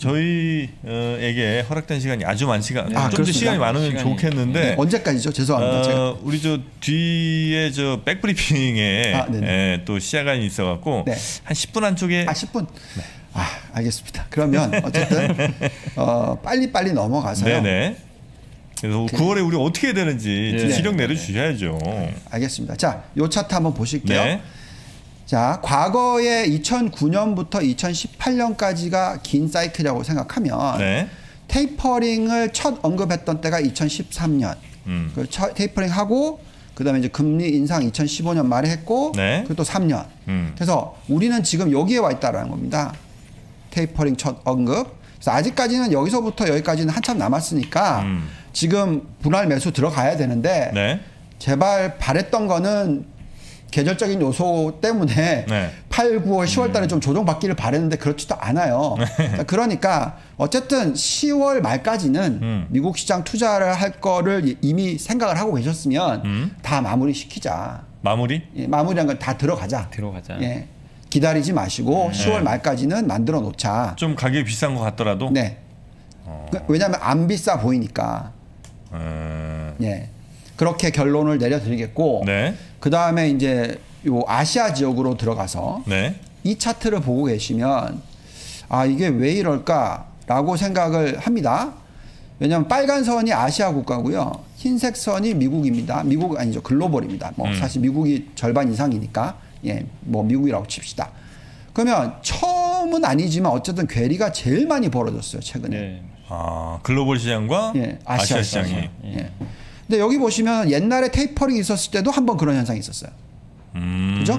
저희에게 허락된 시간이 아주 많지가 네. 아, 좀 더 시간이 많으면 시간이... 좋겠는데 네. 언제까지죠? 죄송합니다. 어, 제가. 우리 저 뒤에 저 백브리핑에 아, 에, 또 시야간이 있어갖고 네. 한 십 분 안쪽에 아 십 분. 네. 아 알겠습니다. 그러면 어쨌든 어, 빨리 빨리 넘어가서요. 네네. 그래서 그, 구월에 우리 어떻게 해야 되는지 네. 지령 내려주셔야죠. 네. 알겠습니다. 자, 요 차트 한번 보실게요. 네. 자, 과거에 이천구 년부터 이천십팔 년까지가 긴 사이클이라고 생각하면 네. 테이퍼링을 첫 언급했던 때가 이천십삼 년. 음. 그 테이퍼링 하고 그다음에 이제 금리 인상 이천십오 년 말에 했고 네. 그리고 또 삼 년. 음. 그래서 우리는 지금 여기에 와 있다라는 겁니다. 테이퍼링 첫 언급. 그래서 아직까지는 여기서부터 여기까지는 한참 남았으니까 음. 지금 분할 매수 들어가야 되는데 네. 제발 바랬던 거는 계절적인 요소 때문에 네. 팔, 구월, 시월 달에 음. 좀 조정받기를 바랬는데 그렇지도 않아요. 네. 그러니까 어쨌든 시월 말까지는 음. 미국 시장 투자를 할 거를 이미 생각을 하고 계셨으면 음. 다 마무리 시키자. 마무리? 예, 마무리한 건 다 들어가자. 들어가자. 예, 기다리지 마시고 네. 시월 말까지는 만들어 놓자. 좀 가격이 비싼 것 같더라도? 네. 어. 왜냐하면 안 비싸 보이니까. 음. 예. 그렇게 결론을 내려드리겠고 네. 그 다음에 이제 요 아시아 지역으로 들어가서 네. 이 차트를 보고 계시면 아 이게 왜 이럴까라고 생각을 합니다. 왜냐하면 빨간 선이 아시아 국가고요, 흰색 선이 미국입니다. 미국 아니죠, 글로벌입니다. 뭐 음. 사실 미국이 절반 이상이니까 예, 뭐 미국이라고 칩시다. 그러면 처음은 아니지만 어쨌든 괴리가 제일 많이 벌어졌어요 최근에. 네. 아 글로벌 시장과 예, 아시아, 아시아 시장이. 예. 예. 근데 여기 보시면 옛날에 테이퍼링이 있었을 때도 한번 그런 현상이 있었어요. 음. 그죠?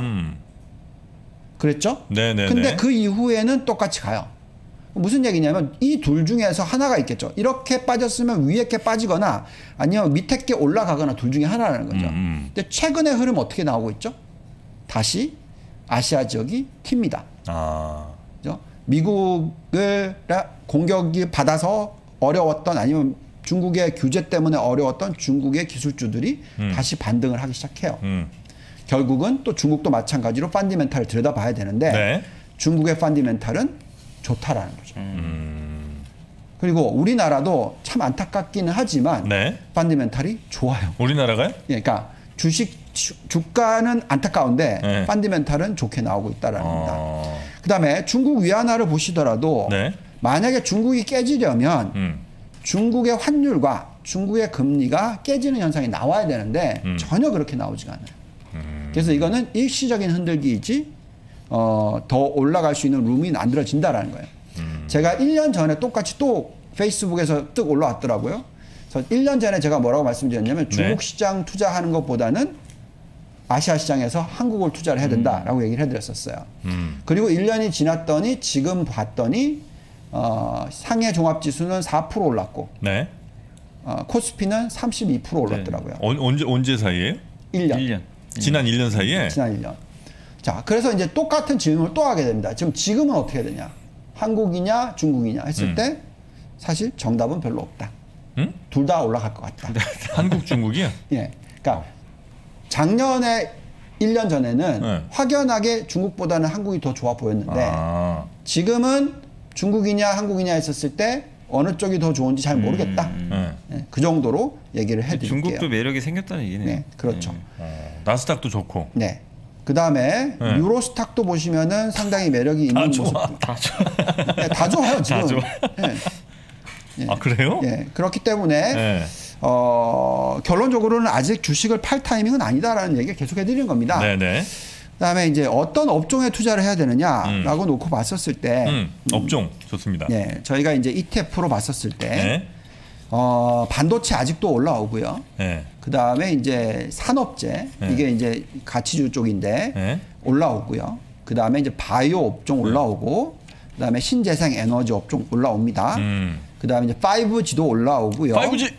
그랬죠? 네네. 근데 그 이후에는 똑같이 가요. 무슨 얘기냐면 이 둘 중에서 하나가 있겠죠. 이렇게 빠졌으면 위에 게 빠지거나 아니면 밑에 게 올라가거나 둘 중에 하나라는 거죠. 음. 근데 최근의 흐름 어떻게 나오고 있죠? 다시 아시아 지역이 튑니다. 아. 그죠? 미국을 공격이 받아서 어려웠던 아니면 중국의 규제 때문에 어려웠던 중국의 기술주들이 음. 다시 반등을 하기 시작해요. 음. 결국은 또 중국도 마찬가지로 펀디멘탈을 들여다봐야 되는데 네. 중국의 펀디멘탈은 좋다라는 거죠. 음. 그리고 우리나라도 참 안타깝기는 하지만 네. 펀디멘탈이 좋아요. 우리나라가요? 예, 그러니까 주식 주, 주가는 안타까운데 네. 펀디멘탈은 좋게 나오고 있다라는 어. 겁니다. 그다음에 중국 위안화를 보시더라도 네. 만약에 중국이 깨지려면 음. 중국의 환율과 중국의 금리가 깨지는 현상이 나와야 되는데 음. 전혀 그렇게 나오지가 않아요. 음. 그래서 이거는 일시적인 흔들기이지 어, 더 올라갈 수 있는 룸이 만들어진다라는 거예요. 음. 제가 일 년 전에 똑같이 또 페이스북에서 뜩 올라왔더라고요. 그래서 일 년 전에 제가 뭐라고 말씀드렸냐면 중국 네. 시장 투자하는 것보다는 아시아 시장에서 한국을 투자를 해야 된다라고 음. 얘기를 해드렸었어요. 음. 그리고 일 년이 지났더니 지금 봤더니 어, 상해 종합지수는 사 퍼센트 올랐고 네. 어, 코스피는 삼십이 퍼센트 올랐더라고요. 네. 어, 언제 언제 사이에요? 일 년. 일 년. 지난 일 년 사이에? 지난 일 년. 자, 그래서 이제 똑같은 질문을 또 하게 됩니다. 지금 지금은 어떻게 되냐? 한국이냐 중국이냐 했을 음. 때 사실 정답은 별로 없다. 음? 둘 다 올라갈 것 같다. 한국 중국이요? 예. 그러니까 작년에 일 년 전에는 네. 확연하게 중국보다는 한국이 더 좋아 보였는데 아. 지금은 중국이냐 한국이냐 했었을 때 어느 쪽이 더 좋은지 잘 모르겠다. 음. 네, 그 정도로 얘기를 해드릴게요. 중국도 매력이 생겼다는 얘기네요. 네, 그렇죠. 음. 어, 나스닥도 좋고. 네. 그 다음에 네. 유로스탁도 보시면은 상당히 매력이 있는 모습. 다 좋아. 네, 다 좋아요 지금. 다 좋아. 네. 네. 아 그래요? 네. 그렇기 때문에 네. 어, 결론적으로는 아직 주식을 팔 타이밍은 아니다라는 얘기를 계속 해드리는 겁니다. 네네. 그다음에 이제 어떤 업종에 투자를 해야 되느냐라고 음. 놓고 봤었을 때 음, 업종 좋습니다. 네, 저희가 이제 이티에프로 봤었을 때 네. 어, 반도체 아직도 올라오고요. 네. 그다음에 이제 산업재 네. 이게 이제 가치주 쪽인데 네. 올라오고요. 그다음에 이제 바이오 업종 올라오고 그다음에 신재생 에너지 업종 올라옵니다. 음. 그다음에 이제 파이브지도 올라오고요. 파이브 지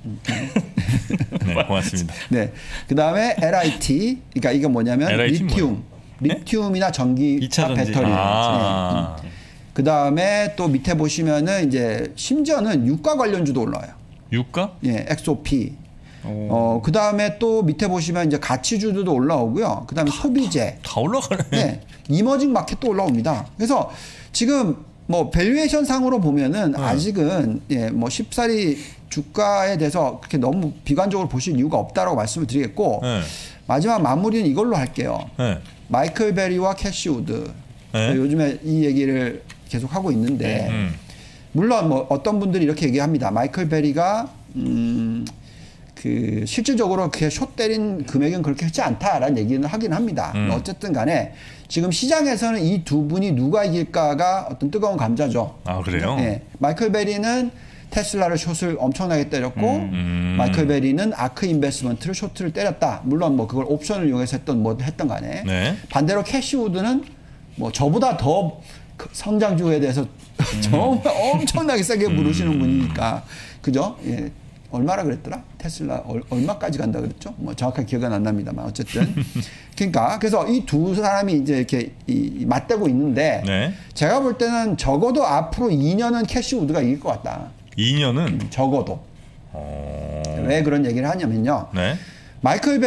네, 고맙습니다. 네. 그다음에 엘아이티 그러니까 이게 뭐냐면 엘아이티 리튬. 뭐예요? 리튬이나 전기차 배터리. 아. 네. 그다음에 또 밑에 보시면은 이제 심지어는 유가 관련주도 올라와요. 유가? 예, 엑스오피. 어, 그다음에 또 밑에 보시면 이제 가치주들도 올라오고요. 그다음에 소비재. 다 올라가네. 네. 이머징 마켓도 올라옵니다. 그래서 지금 뭐 밸류에이션 상으로 보면은 네. 아직은 예, 뭐 쉽사리 주가에 대해서 그렇게 너무 비관적으로 보실 이유가 없다라고 말씀을 드리겠고 네. 마지막 마무리는 이걸로 할게요. 네. 마이클 베리와 캐시 우드. 네. 요즘에 이 얘기를 계속 하고 있는데 음. 물론 뭐 어떤 분들이 이렇게 얘기합니다. 마이클 베리가 음, 그 실질적으로 그게 숏 때린 금액은 그렇게 크지 않다라는 얘기는 하긴 합니다. 음. 어쨌든 간에 지금 시장에서는 이 두 분이 누가 이길까가 어떤 뜨거운 감자죠. 아, 그래요? 네. 마이클 베리는 테슬라를 숏을 엄청나게 때렸고 음. 음. 마이클 베리는 아크 인베스먼트를 숏을 때렸다. 물론 뭐 그걸 옵션을 이용해서 했던 뭐 했던 간에 네. 반대로 캐시 우드는 뭐 저보다 더 성장주에 대해서 음. 정말 엄청나게 세게 부르시는 음. 분이니까 그죠? 예. 얼마나 그랬더라? 테슬라 얼, 얼마까지 간다 그랬죠? 뭐 정확하게 기억은 안 납니다만 어쨌든 그러니까 그래서 이 두 사람이 이제 이렇게 이, 맞대고 있는데 네. 제가 볼 때는 적어도 앞으로 이 년은 캐시 우드가 이길 것 같다. 이 년은 음, 적어도 어... 왜 그런 얘기를 하냐면요. 네. 마이클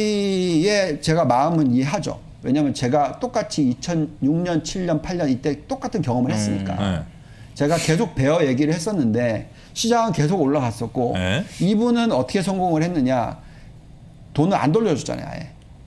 베리의 제가 마음은 이해하죠. 왜냐하면 제가 똑같이 이천육 년, 칠 년, 팔 년 이때 똑같은 경험을 했으니까. 음, 네. 제가 계속 베어 얘기를 했었는데 시장은 계속 올라갔었고 네. 이분은 어떻게 성공을 했느냐. 돈을 안 돌려줬잖아요. 아예.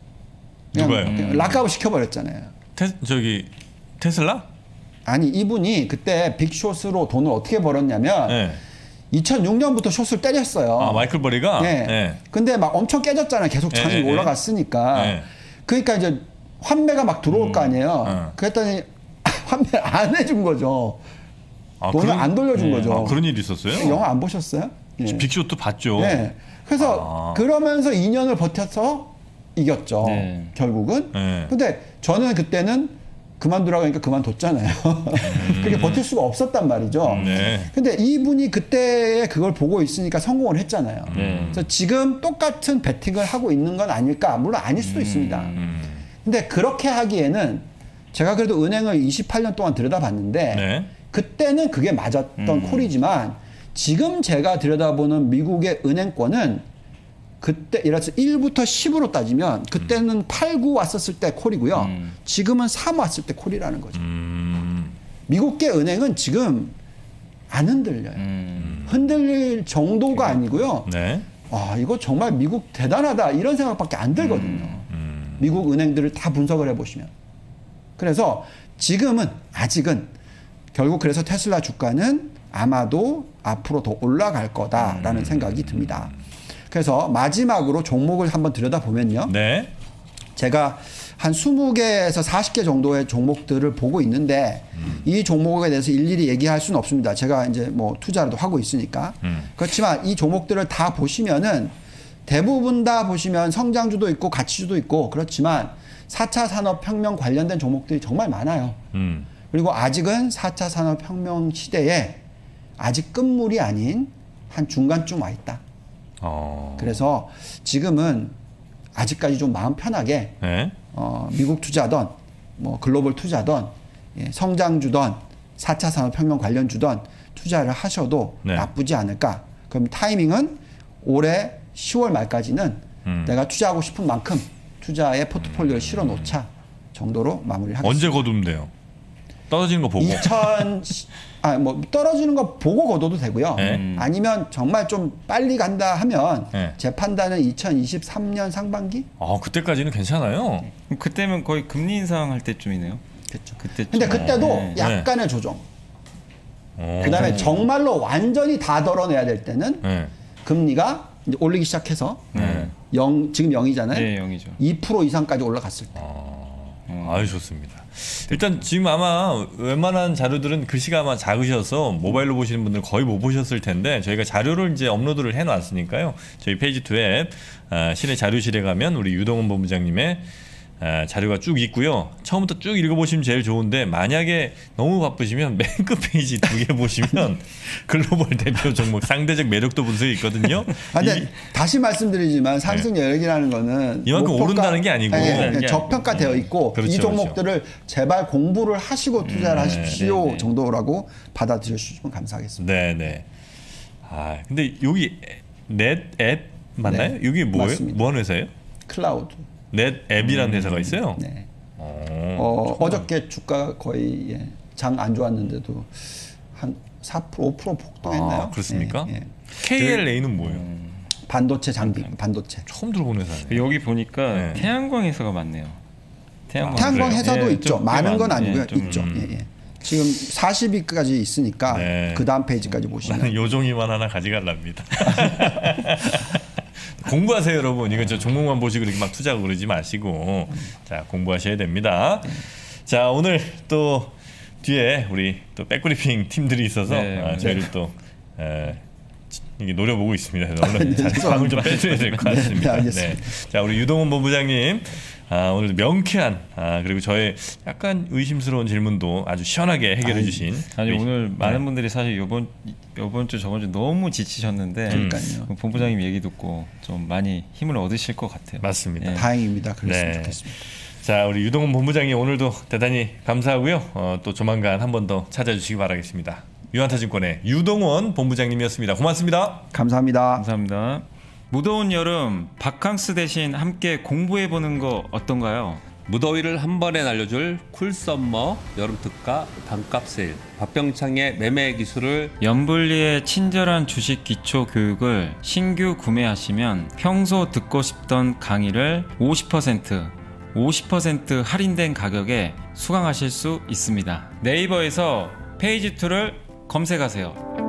누가요? 음. 락아웃 시켜버렸잖아요. 테, 저기 테슬라? 아니 이분이 그때 빅숏으로 돈을 어떻게 벌었냐면 네. 이천육 년부터 숏을 때렸어요. 아 마이클 버리가? 네. 네. 근데 막 엄청 깨졌잖아요. 계속 장이 네, 올라갔으니까. 네. 그러니까 이제 환매가 막 들어올 음. 거 아니에요. 네. 그랬더니 환매를 안 해준 거죠. 아, 돈을 그런, 안 돌려준 네. 거죠. 아, 그런 일이 있었어요? 영화 안 보셨어요? 네. 빅숏도 봤죠. 네. 그래서 아. 그러면서 이 년을 버텨서 이겼죠. 네. 결국은. 네. 근데 저는 그때는 그만두라고 하니까 그만뒀잖아요. 음. 그렇게 버틸 수가 없었단 말이죠. 네. 근데 이분이 그때 그걸 보고 있으니까 성공을 했잖아요. 네. 그래서 지금 똑같은 배팅을 하고 있는 건 아닐까? 물론 아닐 수도 음. 있습니다. 근데 그렇게 하기에는 제가 그래도 은행을 이십팔 년 동안 들여다봤는데 네. 그때는 그게 맞았던 음. 콜이지만 지금 제가 들여다보는 미국의 은행권은 그때 예를 들어서 일부터 십으로 따지면 그때는 음. 팔, 구 왔었을 때 콜이고요. 음. 지금은 삼 왔을 때 콜이라는 거죠. 음. 미국계 은행은 지금 안 흔들려요. 음. 흔들릴 정도가 아니고요. 네. 아, 이거 정말 미국 대단하다 이런 생각밖에 안 들거든요. 음. 음. 미국 은행들을 다 분석을 해보시면. 그래서 지금은 아직은 결국 그래서 테슬라 주가는 아마도 앞으로 더 올라갈 거다라는 음. 생각이 듭니다. 그래서 마지막으로 종목을 한번 들여다보면요. 네. 제가 한 스무 개에서 사십 개 정도의 종목들을 보고 있는데 음. 이 종목에 대해서 일일이 얘기할 수는 없습니다. 제가 이제 뭐 투자라도 하고 있으니까. 음. 그렇지만 이 종목들을 다 보시면은 대부분 다 보시면 성장주도 있고 가치주도 있고 그렇지만 사 차 산업혁명 관련된 종목들이 정말 많아요. 음. 그리고 아직은 사 차 산업혁명 시대에 아직 끝물이 아닌 한 중간쯤 와 있다. 어. 그래서 지금은 아직까지 좀 마음 편하게 네? 어, 미국 투자든 뭐 글로벌 투자든 예, 성장주든 사 차 산업혁명 관련 주든 투자를 하셔도 네. 나쁘지 않을까. 그럼 타이밍은 올해 시월 말까지는 음. 내가 투자하고 싶은 만큼 투자의 포트폴리오를 음. 실어 놓자 정도로 마무리를 하겠습니다. 언제 거두면 돼요? 떨어지는 거 보고. 이천 아, 뭐 떨어지는 거 보고 거둬도 되고요. 네. 아니면 정말 좀 빨리 간다 하면 네. 제 판단은 이천이십삼 년 상반기? 아, 그때까지는 괜찮아요. 네. 그때면 거의 금리 인상할 때쯤이네요. 그렇죠. 그때. 근데 그때도 네. 약간의 조정. 오. 그다음에 정말로 완전히 다 덜어내야 될 때는 네. 금리가 이제 올리기 시작해서 네. 영 지금 영이잖아요. 네, 영이죠. 이 퍼센트 이상까지 올라갔을 때. 아, 아유 좋습니다. 일단 지금 아마 웬만한 자료들은 글씨가 아마 작으셔서 모바일로 보시는 분들 거의 못 보셨을 텐데 저희가 자료를 이제 업로드를 해놨으니까요. 저희 페이지 투 앱 아, 실내 자료실에 가면 우리 유동훈 본부장님의 아, 자료가 쭉 있고요. 처음부터 쭉 읽어보시면 제일 좋은데 만약에 너무 바쁘시면 맨 끝 페이지 두 개 보시면 글로벌 대표 종목 상대적 매력도 분석이 있거든요. 아, 근데 다시 말씀드리지만 상승 여력이라는 거는 이만큼 오른다는 게 아니고 아니, 아니, 아니, 저평가되어 있고 그렇죠, 이 종목들을 그렇죠. 제발 공부를 하시고 투자를 음, 하십시오 네, 네. 정도라고 받아들여 주시면 감사하겠습니다. 네네. 아 근데 여기 넷 앱 맞나요? 네, 여기 뭐예요? 맞습니다. 뭐 하는 회사예요? 클라우드. 넷 앱이라는 음, 회사가 있어요? 네. 어, 어저께 주가 거의 예, 장 안 좋았는데도 한 사 퍼센트 오 퍼센트 폭등했나요? 아, 그렇습니까? 예, 예. 케이엘에이는 뭐예요? 음, 반도체 장비, 반도체. 처음 들어보는 회사네요. 여기 보니까 네. 태양광 회사가 많네요. 태양광, 아, 태양광 회사도 예, 있죠. 많은 건 아니고요. 예, 있죠. 음. 예, 예. 지금 사십 위까지 있으니까 네. 그 다음 페이지까지 보시면 나는 요종이만 하나 가져갈랍니다. 공부하세요, 여러분. 이거 저 종목만 보시고 그렇게 막 투자하고 그러지 마시고 자 공부하셔야 됩니다. 자 오늘 또 뒤에 우리 또 백브리핑 팀들이 있어서 네, 아, 저희를 또 에, 이게 노려보고 있습니다. 그래서 오늘 방을 좀 빼줘야 될 것 같습니다. 네, 네. 자 우리 유동훈 본부장님 아, 오늘 명쾌한 아, 그리고 저의 약간 의심스러운 질문도 아주 시원하게 해결해 주신 아니 우리, 오늘 네. 많은 분들이 사실 이번 이번 주 저번 주 너무 지치셨는데 그러니까요. 본부장님 얘기 듣고 좀 많이 힘을 얻으실 것 같아요. 맞습니다. 네. 다행입니다. 그랬으면 네. 좋겠습니다. 자 우리 유동훈 본부장님 오늘도 대단히 감사하고요. 어, 또 조만간 한 번 더 찾아주시기 바라겠습니다. 유한타증권의 유동훈 본부장님이었습니다. 고맙습니다. 감사합니다. 감사합니다. 무더운 여름 바캉스 대신 함께 공부해보는 거 어떤가요? 무더위를 한 번에 날려줄 쿨썸머 여름특가 반값 세일, 박병창의 매매 기술을 연불리의 친절한 주식 기초 교육을 신규 구매하시면 평소 듣고 싶던 강의를 오십 퍼센트 오십 퍼센트 할인된 가격에 수강하실 수 있습니다. 네이버에서 페이지 이를 검색하세요.